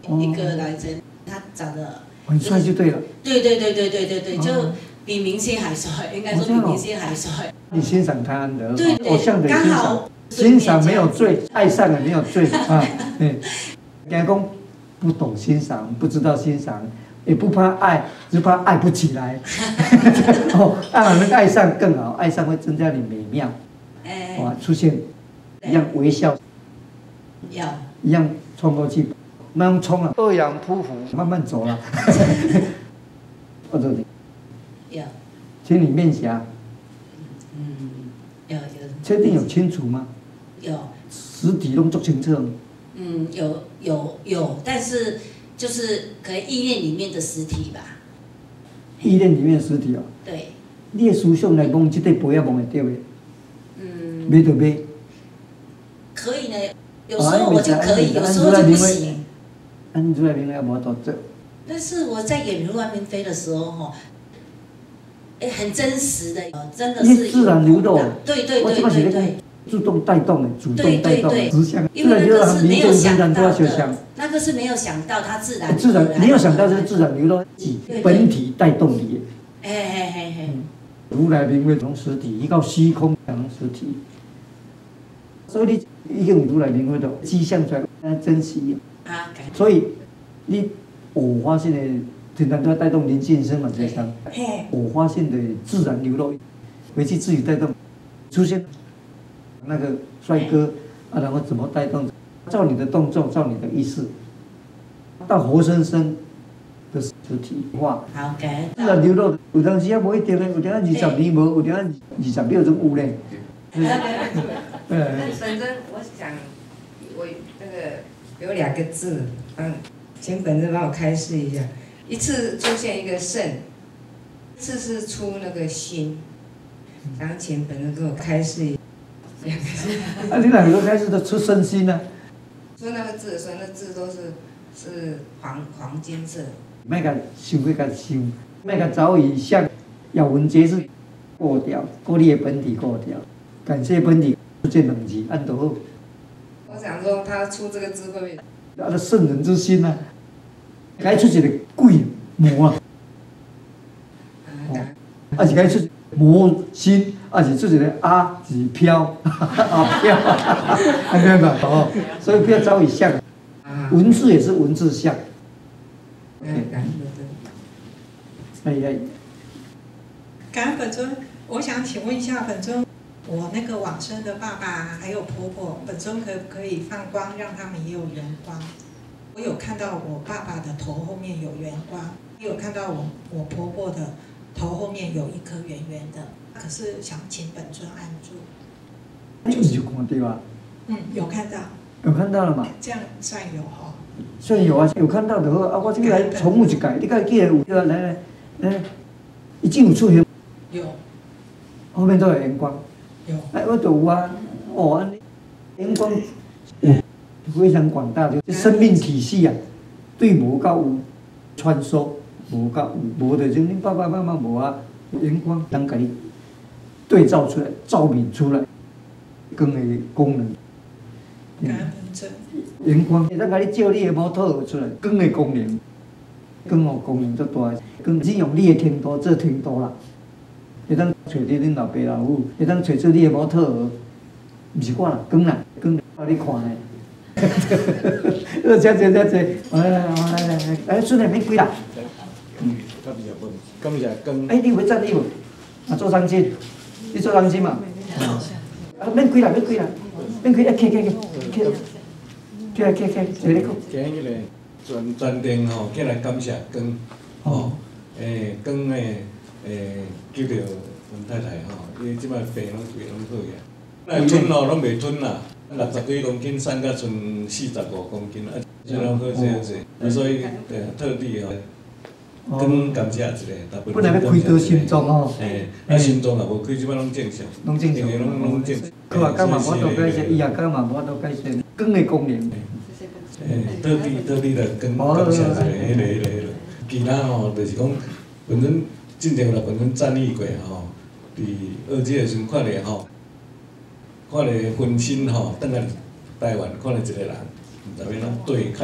[SPEAKER 15] 一个来着，他长得
[SPEAKER 1] 很帅就对了。
[SPEAKER 15] 对对对对对对对，就
[SPEAKER 1] 哦
[SPEAKER 15] 比明星还帅，应该说比明星还帅。
[SPEAKER 1] 你欣赏他的
[SPEAKER 15] 对
[SPEAKER 1] 偶像的欣赏
[SPEAKER 15] 刚好，
[SPEAKER 1] 欣赏没有罪，爱上了没有罪啊。嗯，人家讲不懂欣赏，不知道欣赏，也不怕爱，只怕爱不起来。哦，爱能爱上更好，爱上会增加你美妙。
[SPEAKER 15] 哎，
[SPEAKER 1] 哇，出现一样微笑，
[SPEAKER 15] 要
[SPEAKER 1] 一样冲过去，慢慢冲了，二阳扑虎，慢慢走了。我说你，
[SPEAKER 15] 要，
[SPEAKER 1] 请你面颊，
[SPEAKER 15] 嗯，有有。
[SPEAKER 1] 确定有清楚吗？
[SPEAKER 15] 有。
[SPEAKER 1] 实体动作清澈吗？
[SPEAKER 15] 嗯，有有有，但是就是可能意念里面的实体吧。
[SPEAKER 1] 意念里面的实体哦。
[SPEAKER 15] 对。
[SPEAKER 1] 你的思想来摸这块杯啊，摸会到的。
[SPEAKER 15] 嗯。
[SPEAKER 1] 买就买。
[SPEAKER 15] 可以呢，有时候我就可以，有时候就不行。
[SPEAKER 1] 按出来名也无多做。
[SPEAKER 15] 但是我在演《外面飞》的时候哈，哎，很真实的，真的是
[SPEAKER 1] 自然流动。
[SPEAKER 15] 对对对对对。
[SPEAKER 1] 自动带动的，主动带动的，直向。
[SPEAKER 15] 因为那个是没有想到
[SPEAKER 1] 的，
[SPEAKER 15] 那个是没有想到它自然。
[SPEAKER 1] 自然没有想到这是自然流动，本体带动你。
[SPEAKER 15] 哎哎哎哎。
[SPEAKER 1] 如来名为同实体，依靠虚空成实体。所以你已经有如来名为的迹象出来，咱珍惜。
[SPEAKER 15] 啊，
[SPEAKER 1] 所以你我发现的，经常都要带动灵性生嘛，这项。我发现的自然流露，回去自己带动，出现。那个帅哥啊，然后怎么带动？照你的动作，照你的意识，到活生生的实体化。
[SPEAKER 15] 好嘅。
[SPEAKER 1] 自然流露，有当时也无一定咧，有当二十年无，有当二十秒钟有咧。
[SPEAKER 11] 本身我想，我那个有两个字，嗯，请本身帮我开示一下。一次出现一个圣，一次是出那个心，想请本身给我开示一下。
[SPEAKER 1] 啊，你两个开始都出身心呢？
[SPEAKER 11] 出那个字的时候，那字都是是黄黄金色。
[SPEAKER 1] 莫甲想过甲想，莫甲早已向咬文嚼字过掉，过你的本体过掉。感谢本体出现两字，按多好。
[SPEAKER 11] 我想说，他出这个字会不会？
[SPEAKER 1] 啊，那圣人之心啊，该出一个鬼魔啊，哦，啊是该出魔心。啊，是出一个啊，是飘，啊飘，安尼嘛，哦，所以不要早已像，文字也是文字像。
[SPEAKER 11] 嗯，感恩
[SPEAKER 1] 哎呀，
[SPEAKER 3] 感恩本尊，我想请问一下本尊，我那个往生的爸爸还有婆婆，本尊可不可以放光，让他们也有圆光？我有看到我爸爸的头后面有圆光，也有看到我我婆婆的头后面有一颗圆圆的。可是想请本尊按住，
[SPEAKER 1] 你有看到啊？
[SPEAKER 3] 嗯，有看到。
[SPEAKER 1] 有看到了嘛？
[SPEAKER 3] 这样算有哈。
[SPEAKER 1] 算有啊，有看到就好啊。我这个来重复一改，你该记得有个来来来，已经有出现。
[SPEAKER 3] 有。
[SPEAKER 1] 后面都有阳光。
[SPEAKER 3] 有。
[SPEAKER 1] 哎，我就有啊，哦，安尼阳光有非常广大，就生命体系啊，对无到有穿梭，无到有无的就恁爸爸妈妈无啊。阳光当给你对照出来、照明出来，光的功能。
[SPEAKER 3] 感恩本尊。
[SPEAKER 1] 阳光会当给你照你的摩托出来，光的功能，光哦功能足大，光是用你的天道做天道啦。会当找到恁老爸老母，会当找出你的摩托，毋是我啦，光啦，光互你看嘞。呃，这这这这，来来来来来，来出来免几啦。
[SPEAKER 16] 嗯，感谢本，感谢光。
[SPEAKER 1] 哎，你会赞你无？啊，做三金，你做三金嘛？啊，免几啦，免几啦，免几，啊，起起起，起，起来起起，坐咧讲。
[SPEAKER 16] 今日咧，专专程吼，起来感谢光，吼，诶，光诶，诶，救着文太太吼，伊即摆病拢病拢好个，那吞咯，拢袂吞啦，六十几公斤，瘦到剩四十五公斤，啊，就拢好这样子，啊，所以对特地吼。更感谢一下，
[SPEAKER 1] 本来要开刀心脏哦，
[SPEAKER 16] 嘿，啊心脏也无开，即摆拢正常，
[SPEAKER 1] 拢正常，
[SPEAKER 16] 拢拢正常。
[SPEAKER 1] 佢话今嘛我都解释，伊也今嘛我都解释，光的功能。
[SPEAKER 16] 诶，特地特地来跟感谢一下，迄个迄个迄个，其他吼就是讲，本身进前有来本身赞誉过吼，伫二姐的时阵看咧吼，看咧分身吼，倒来台湾看咧一个人，毋知要怎对看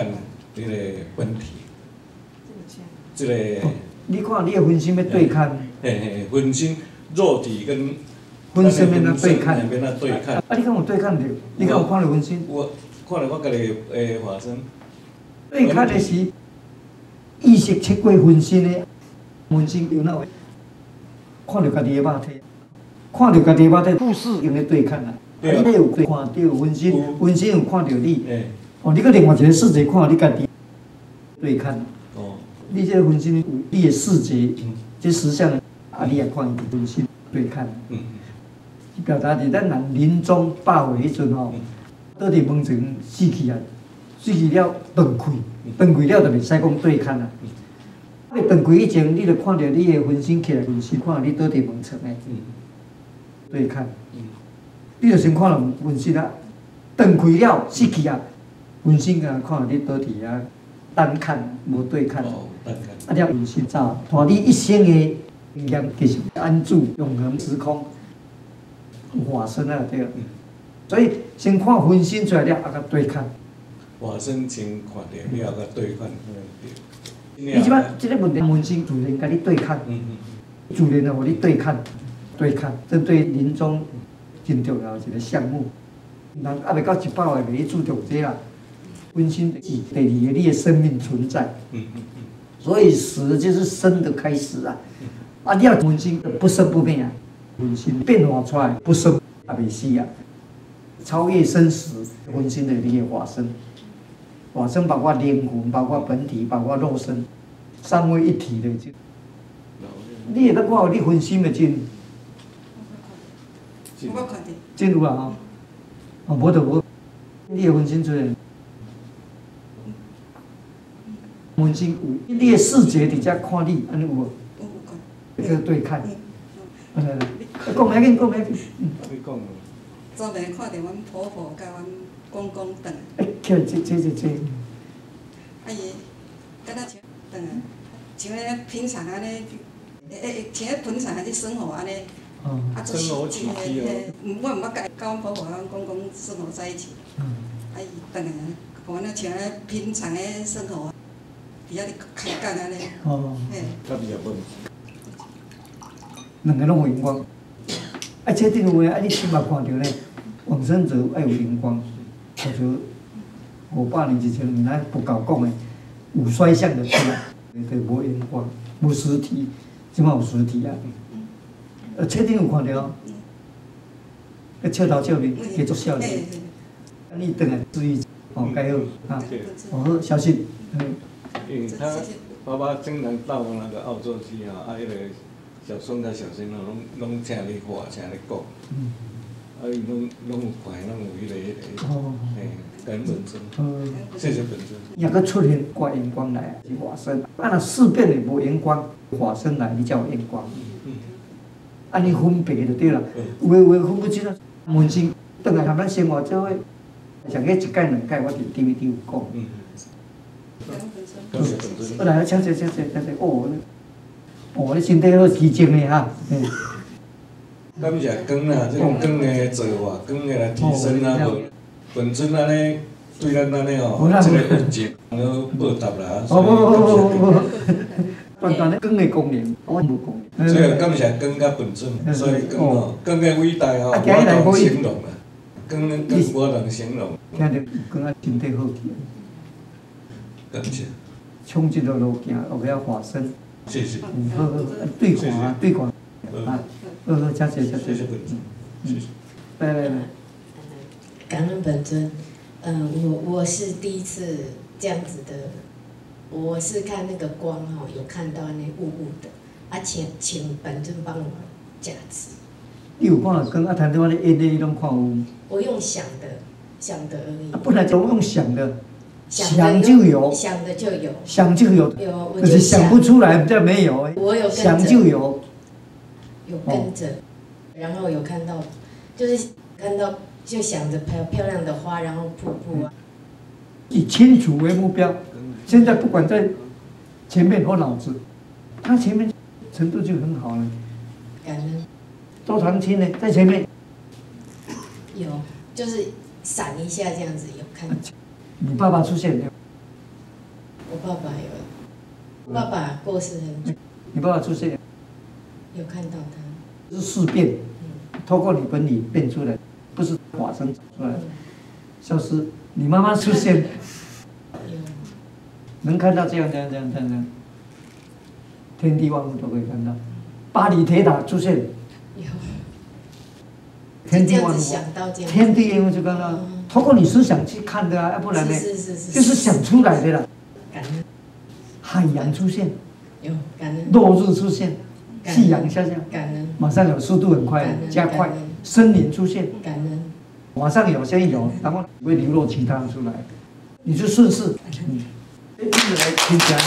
[SPEAKER 16] 这个本体，这个。
[SPEAKER 1] 你看你的分身要对抗。
[SPEAKER 16] 嘿嘿，分身肉体跟。
[SPEAKER 1] 分身免那对抗。
[SPEAKER 16] 免那对抗。
[SPEAKER 1] 啊，你敢有对抗着？你敢有看到分身？
[SPEAKER 16] 我看到我家己诶化身。
[SPEAKER 1] 对抗的是意识切过分身的，分身有那位看到家己的肉体，看到家己的肉体，故事用来对抗啊。你你有看到分身，分身有看到你。哦，你搁另外一个视觉看到你家己对抗。哦。你这分身有你的视觉，这实相啊，你也看伊分身对抗。嗯。表达是咱人临终饱的迄阵吼，倒伫门前死去啊，死去了断开，断开了就袂使讲对抗啊。你断开以前，你就看到你的分身起来，分身看到你倒伫门前的对抗。你就先看到分身啊，断开了死去啊，分身啊看到你倒伫啊单看无对抗。啊，了分身走，带你一生的经验继续安住永恒时空。化身啊，对了，所以先看分身出来了，啊，甲对抗。
[SPEAKER 16] 化身先看着，你后甲对抗，对。
[SPEAKER 1] 你即摆即个问题，分身自然甲你对抗，自然就互你对抗，对抗，这对临终真重要一个项目。人还袂到一百岁，袂去注重这啦。分身是第二个你的生命存在，所以死就是生的开始啊！啊，你要分身不生不灭啊！分身变化出来，不生也袂死啊！超越生死，分身的你的化身，化身包括灵魂，包括本体，包括肉身，三位一体的就。你会当看到你分身的真，
[SPEAKER 5] 我看到。
[SPEAKER 1] 真有啊吼！哦，无就无，你的分身出来，分身有，你的视觉伫遮看你，安尼有无？有。这个对看。来来来。讲袂紧，讲袂紧。嗯。你讲。
[SPEAKER 5] 昨暝看到阮婆婆甲阮公公转。
[SPEAKER 1] 哎，这这这这这。
[SPEAKER 5] 啊伊，敢若像转啊，像咧平常安尼，诶诶，像咧平常安尼生活安尼。哦。啊，做事情诶，我毋捌甲甲阮婆婆、阮公公生活在一起。嗯。啊伊转来，互阮像咧平常诶生活，伫遐咧开讲安尼。哦。嘿。甲你也问。
[SPEAKER 1] 两个拢有荧光，啊，这顶有诶，啊，你起码看到咧，往生者爱有荧光，或者五百年之前，人家不搞讲诶，有衰相的出来，就无荧光，无实体，即马有实体啊。呃，这顶有看到，个笑头笑面，继续笑咧。啊，你转来注意，哦，该好啊，哦好，小心。嗯。
[SPEAKER 16] 因为他爸爸经常到那个澳洲去啊，啊，迄个。小孙甲小孙哦，拢拢请你画，请你讲，啊，伊拢拢有看，拢有迄个迄个，嘿，感本尊，谢谢本尊。
[SPEAKER 1] 也搁出现怪荧光来，是化身。啊，若四遍的无荧光，化身来，你才有荧光。安尼分别就对啦。有诶有诶分不清啊，门身转来含咱生活做伙，上个一届两届，我伫 D V D 有讲。我来，请坐，请坐，请坐。哦。哦，你身体好奇精的哈。
[SPEAKER 16] 感谢光啊，这种光的做法，光的来提升啊，无本尊安尼对咱安尼哦，这个物质，然后报答啦。
[SPEAKER 1] 哦不不不不不，断断的光的功能，我无讲。
[SPEAKER 16] 所以感谢光甲本尊，所以光哦，光的伟大哦，我能形容啦，光光我能形容。
[SPEAKER 1] 听着光啊，身体好起。
[SPEAKER 16] 感谢。
[SPEAKER 1] 冲一条路行，后尾化身。
[SPEAKER 16] 谢谢。
[SPEAKER 1] 嗯，好好，对看啊，对看，啊，好好，谢谢，谢谢。谢谢本尊。谢谢。来来来。
[SPEAKER 4] 感恩本尊，嗯，我我是第一次这样子的，我是看那个光哈，有看到那雾雾的，啊，请请本尊帮我加持。
[SPEAKER 1] 你有看光啊？谈电话咧，烟咧，你拢看有？
[SPEAKER 4] 我用想的，想的而已。
[SPEAKER 1] 啊，本来就用想的。想就有，
[SPEAKER 4] 想的就有，
[SPEAKER 1] 想就有，
[SPEAKER 4] 有，
[SPEAKER 1] 可是想不出来，叫没有。
[SPEAKER 4] 我有跟着，
[SPEAKER 1] 想就有，
[SPEAKER 4] 有跟着，然后有看到，就是看到就想着漂漂亮的花，然后瀑布啊。
[SPEAKER 1] 以清楚为目标，现在不管在前面或脑子，他前面程度就很好了。
[SPEAKER 4] 感恩。
[SPEAKER 1] 周长青呢，在前面。
[SPEAKER 4] 有，就是闪一下这样子，有看。
[SPEAKER 1] 你爸爸出现了，
[SPEAKER 6] 我爸爸有，爸爸过世很久。
[SPEAKER 1] 你爸爸出现？
[SPEAKER 6] 有看到他。
[SPEAKER 1] 是事变，透过你本体变出来，不是法身走出来，消失。你妈妈出现，能看到这样这样这样这样这样，天地万物都可以看到。巴黎铁塔出现，
[SPEAKER 6] 有。
[SPEAKER 1] 天地万物，天地万物就刚刚透过你思想去看的啊，要不然呢，就是想出来的啦。
[SPEAKER 6] 感恩。
[SPEAKER 1] 海洋出现，
[SPEAKER 6] 有感恩。
[SPEAKER 1] 落日出现，夕阳下降，
[SPEAKER 6] 感恩。
[SPEAKER 1] 马上有速度很快，加快。森林出现，
[SPEAKER 6] 感恩。
[SPEAKER 1] 马上有，先有，然后会流落其他出来，你就顺势。嗯，哎，你来听讲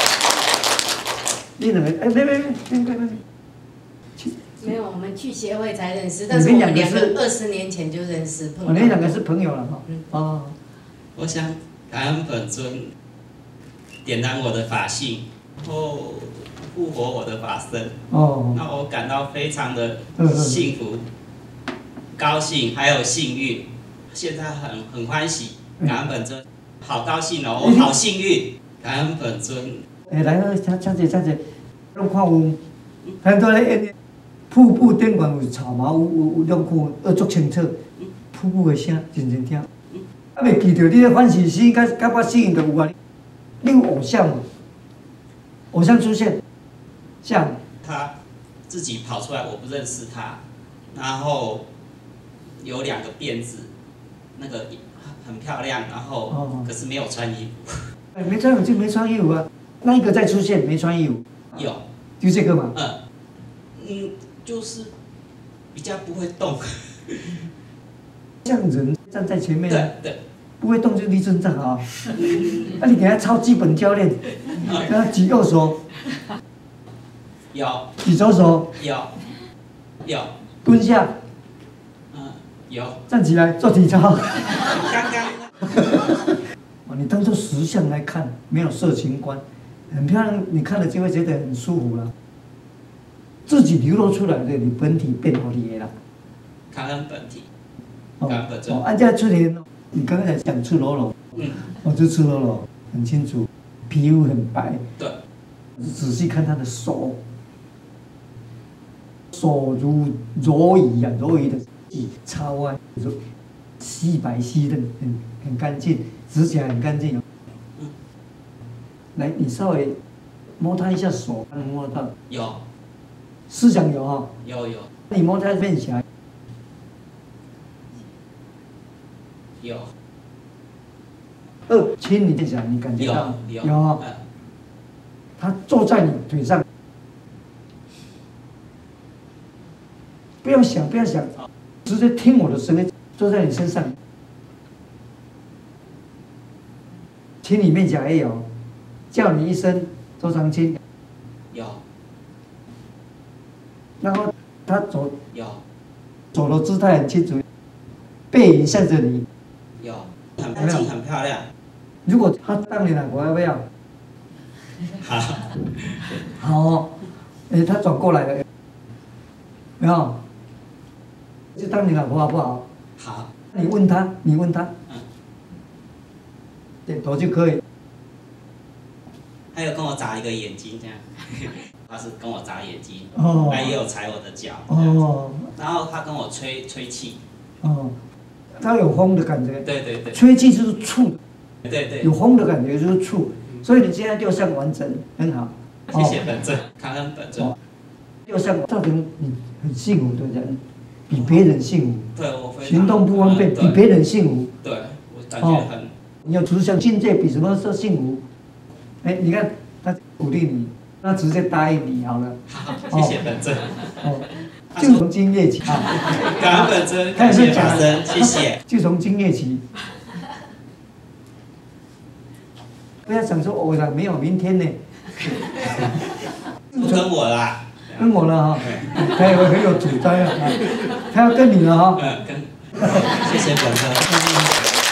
[SPEAKER 1] 你，你怎么？哎，没没没没没没。
[SPEAKER 6] 没有，我们去协会才认识，但是我们两个二十年前就认识。
[SPEAKER 1] 我们两个是朋友了哈。哦。
[SPEAKER 17] 我想感恩本尊点燃我的法性，然后复活我的法身。哦。那我感到非常的幸福、高兴，还有幸运。现在很很欢喜，感恩本尊，好高兴哦，我好幸运，感恩本尊。
[SPEAKER 1] 哎，来个唱唱者唱者，拢看有很多咧演。瀑布顶悬有草毛，有有有两看，要足清楚。瀑布的声真真听。啊，袂记着你咧欢喜心，甲甲我心就有啊。你有偶像吗？偶像出现，像
[SPEAKER 17] 他自己跑出来，我不认识他，然后有两个辫子，那个很漂亮，然后、哦、可是没有穿衣服。
[SPEAKER 1] 哎，没穿衣服就没穿衣服啊。那一个再出现没穿衣服。
[SPEAKER 17] 有。
[SPEAKER 1] 就这个嘛。
[SPEAKER 17] 嗯。嗯。就是比较不会动，
[SPEAKER 1] 像人站在前面，
[SPEAKER 17] 对对，
[SPEAKER 1] 不会动就立正站好。那、啊、你给他抄基本教练，给他举右手，
[SPEAKER 17] 有，
[SPEAKER 1] 举左手，
[SPEAKER 17] 有，有，
[SPEAKER 1] 蹲下，
[SPEAKER 17] 嗯，有，
[SPEAKER 1] 站起来做体操。
[SPEAKER 17] 刚刚，
[SPEAKER 1] 哦，你当做实相来看，没有色情观，很漂亮，你看了就会觉得很舒服了。自己流露出来的，你本体变好你的啦。
[SPEAKER 17] 感恩本体，感恩本尊。
[SPEAKER 1] 哦，按照出现，你刚才讲赤裸裸，嗯，哦，就赤裸裸，很清楚，皮肤很白。
[SPEAKER 17] 对。
[SPEAKER 1] 仔细看他的手，手如柔夷啊，柔夷的插弯，细白细嫩，很很干净，指甲很干净。嗯。来，你稍微摸他一下手，能摸得到？
[SPEAKER 17] 有。
[SPEAKER 1] 思想有哈，
[SPEAKER 17] 有有。
[SPEAKER 1] 你摸他面颊，
[SPEAKER 17] 有。
[SPEAKER 1] 二亲你面颊，你感觉到
[SPEAKER 17] 有
[SPEAKER 1] 有啊？他坐在你腿上，不要想不要想，直接听我的声音，坐在你身上。亲你面颊也有，叫你一声周长青。
[SPEAKER 17] 有。
[SPEAKER 1] 然后他走，
[SPEAKER 17] 有，
[SPEAKER 1] 走的姿态很清楚，背影向着你，
[SPEAKER 17] 有，很干净，很漂亮。
[SPEAKER 1] 如果他当你老婆要不要？
[SPEAKER 17] 好，
[SPEAKER 1] 好、哦，哎、欸，他转过来了，没有？就当你老婆好不好？
[SPEAKER 17] 好。
[SPEAKER 1] 你问他，你问他，嗯，点头就可以。
[SPEAKER 17] 还有跟我眨一个眼睛这样。他是跟我眨眼睛，哦，他也有踩我的脚，哦，然后他跟我吹吹气，
[SPEAKER 1] 哦，他有风的感觉，
[SPEAKER 17] 对对对，
[SPEAKER 1] 吹气就是触的，
[SPEAKER 17] 对对，
[SPEAKER 1] 有风的感觉就是触，所以你现在六项完整，很好，
[SPEAKER 17] 谢谢本尊，感恩本尊，
[SPEAKER 1] 六项造成你很幸福的人，比别人幸福，
[SPEAKER 17] 对我非常
[SPEAKER 1] 行动不方便，比别人幸福，
[SPEAKER 17] 对我感觉很，
[SPEAKER 1] 你有持相境界比什么时候幸福？哎，你看他鼓励你。那直接答应你好了。
[SPEAKER 17] 好，谢谢本尊。
[SPEAKER 1] 哦，就从今夜起啊，
[SPEAKER 17] 感恩本尊，感谢法身，谢谢。
[SPEAKER 1] 就从今夜起，不要想说我了没有明天呢。
[SPEAKER 17] 不跟我啦。
[SPEAKER 1] 跟我了哈，他也很有主张啊，他要跟你了哈。
[SPEAKER 17] 嗯，跟。谢谢本尊。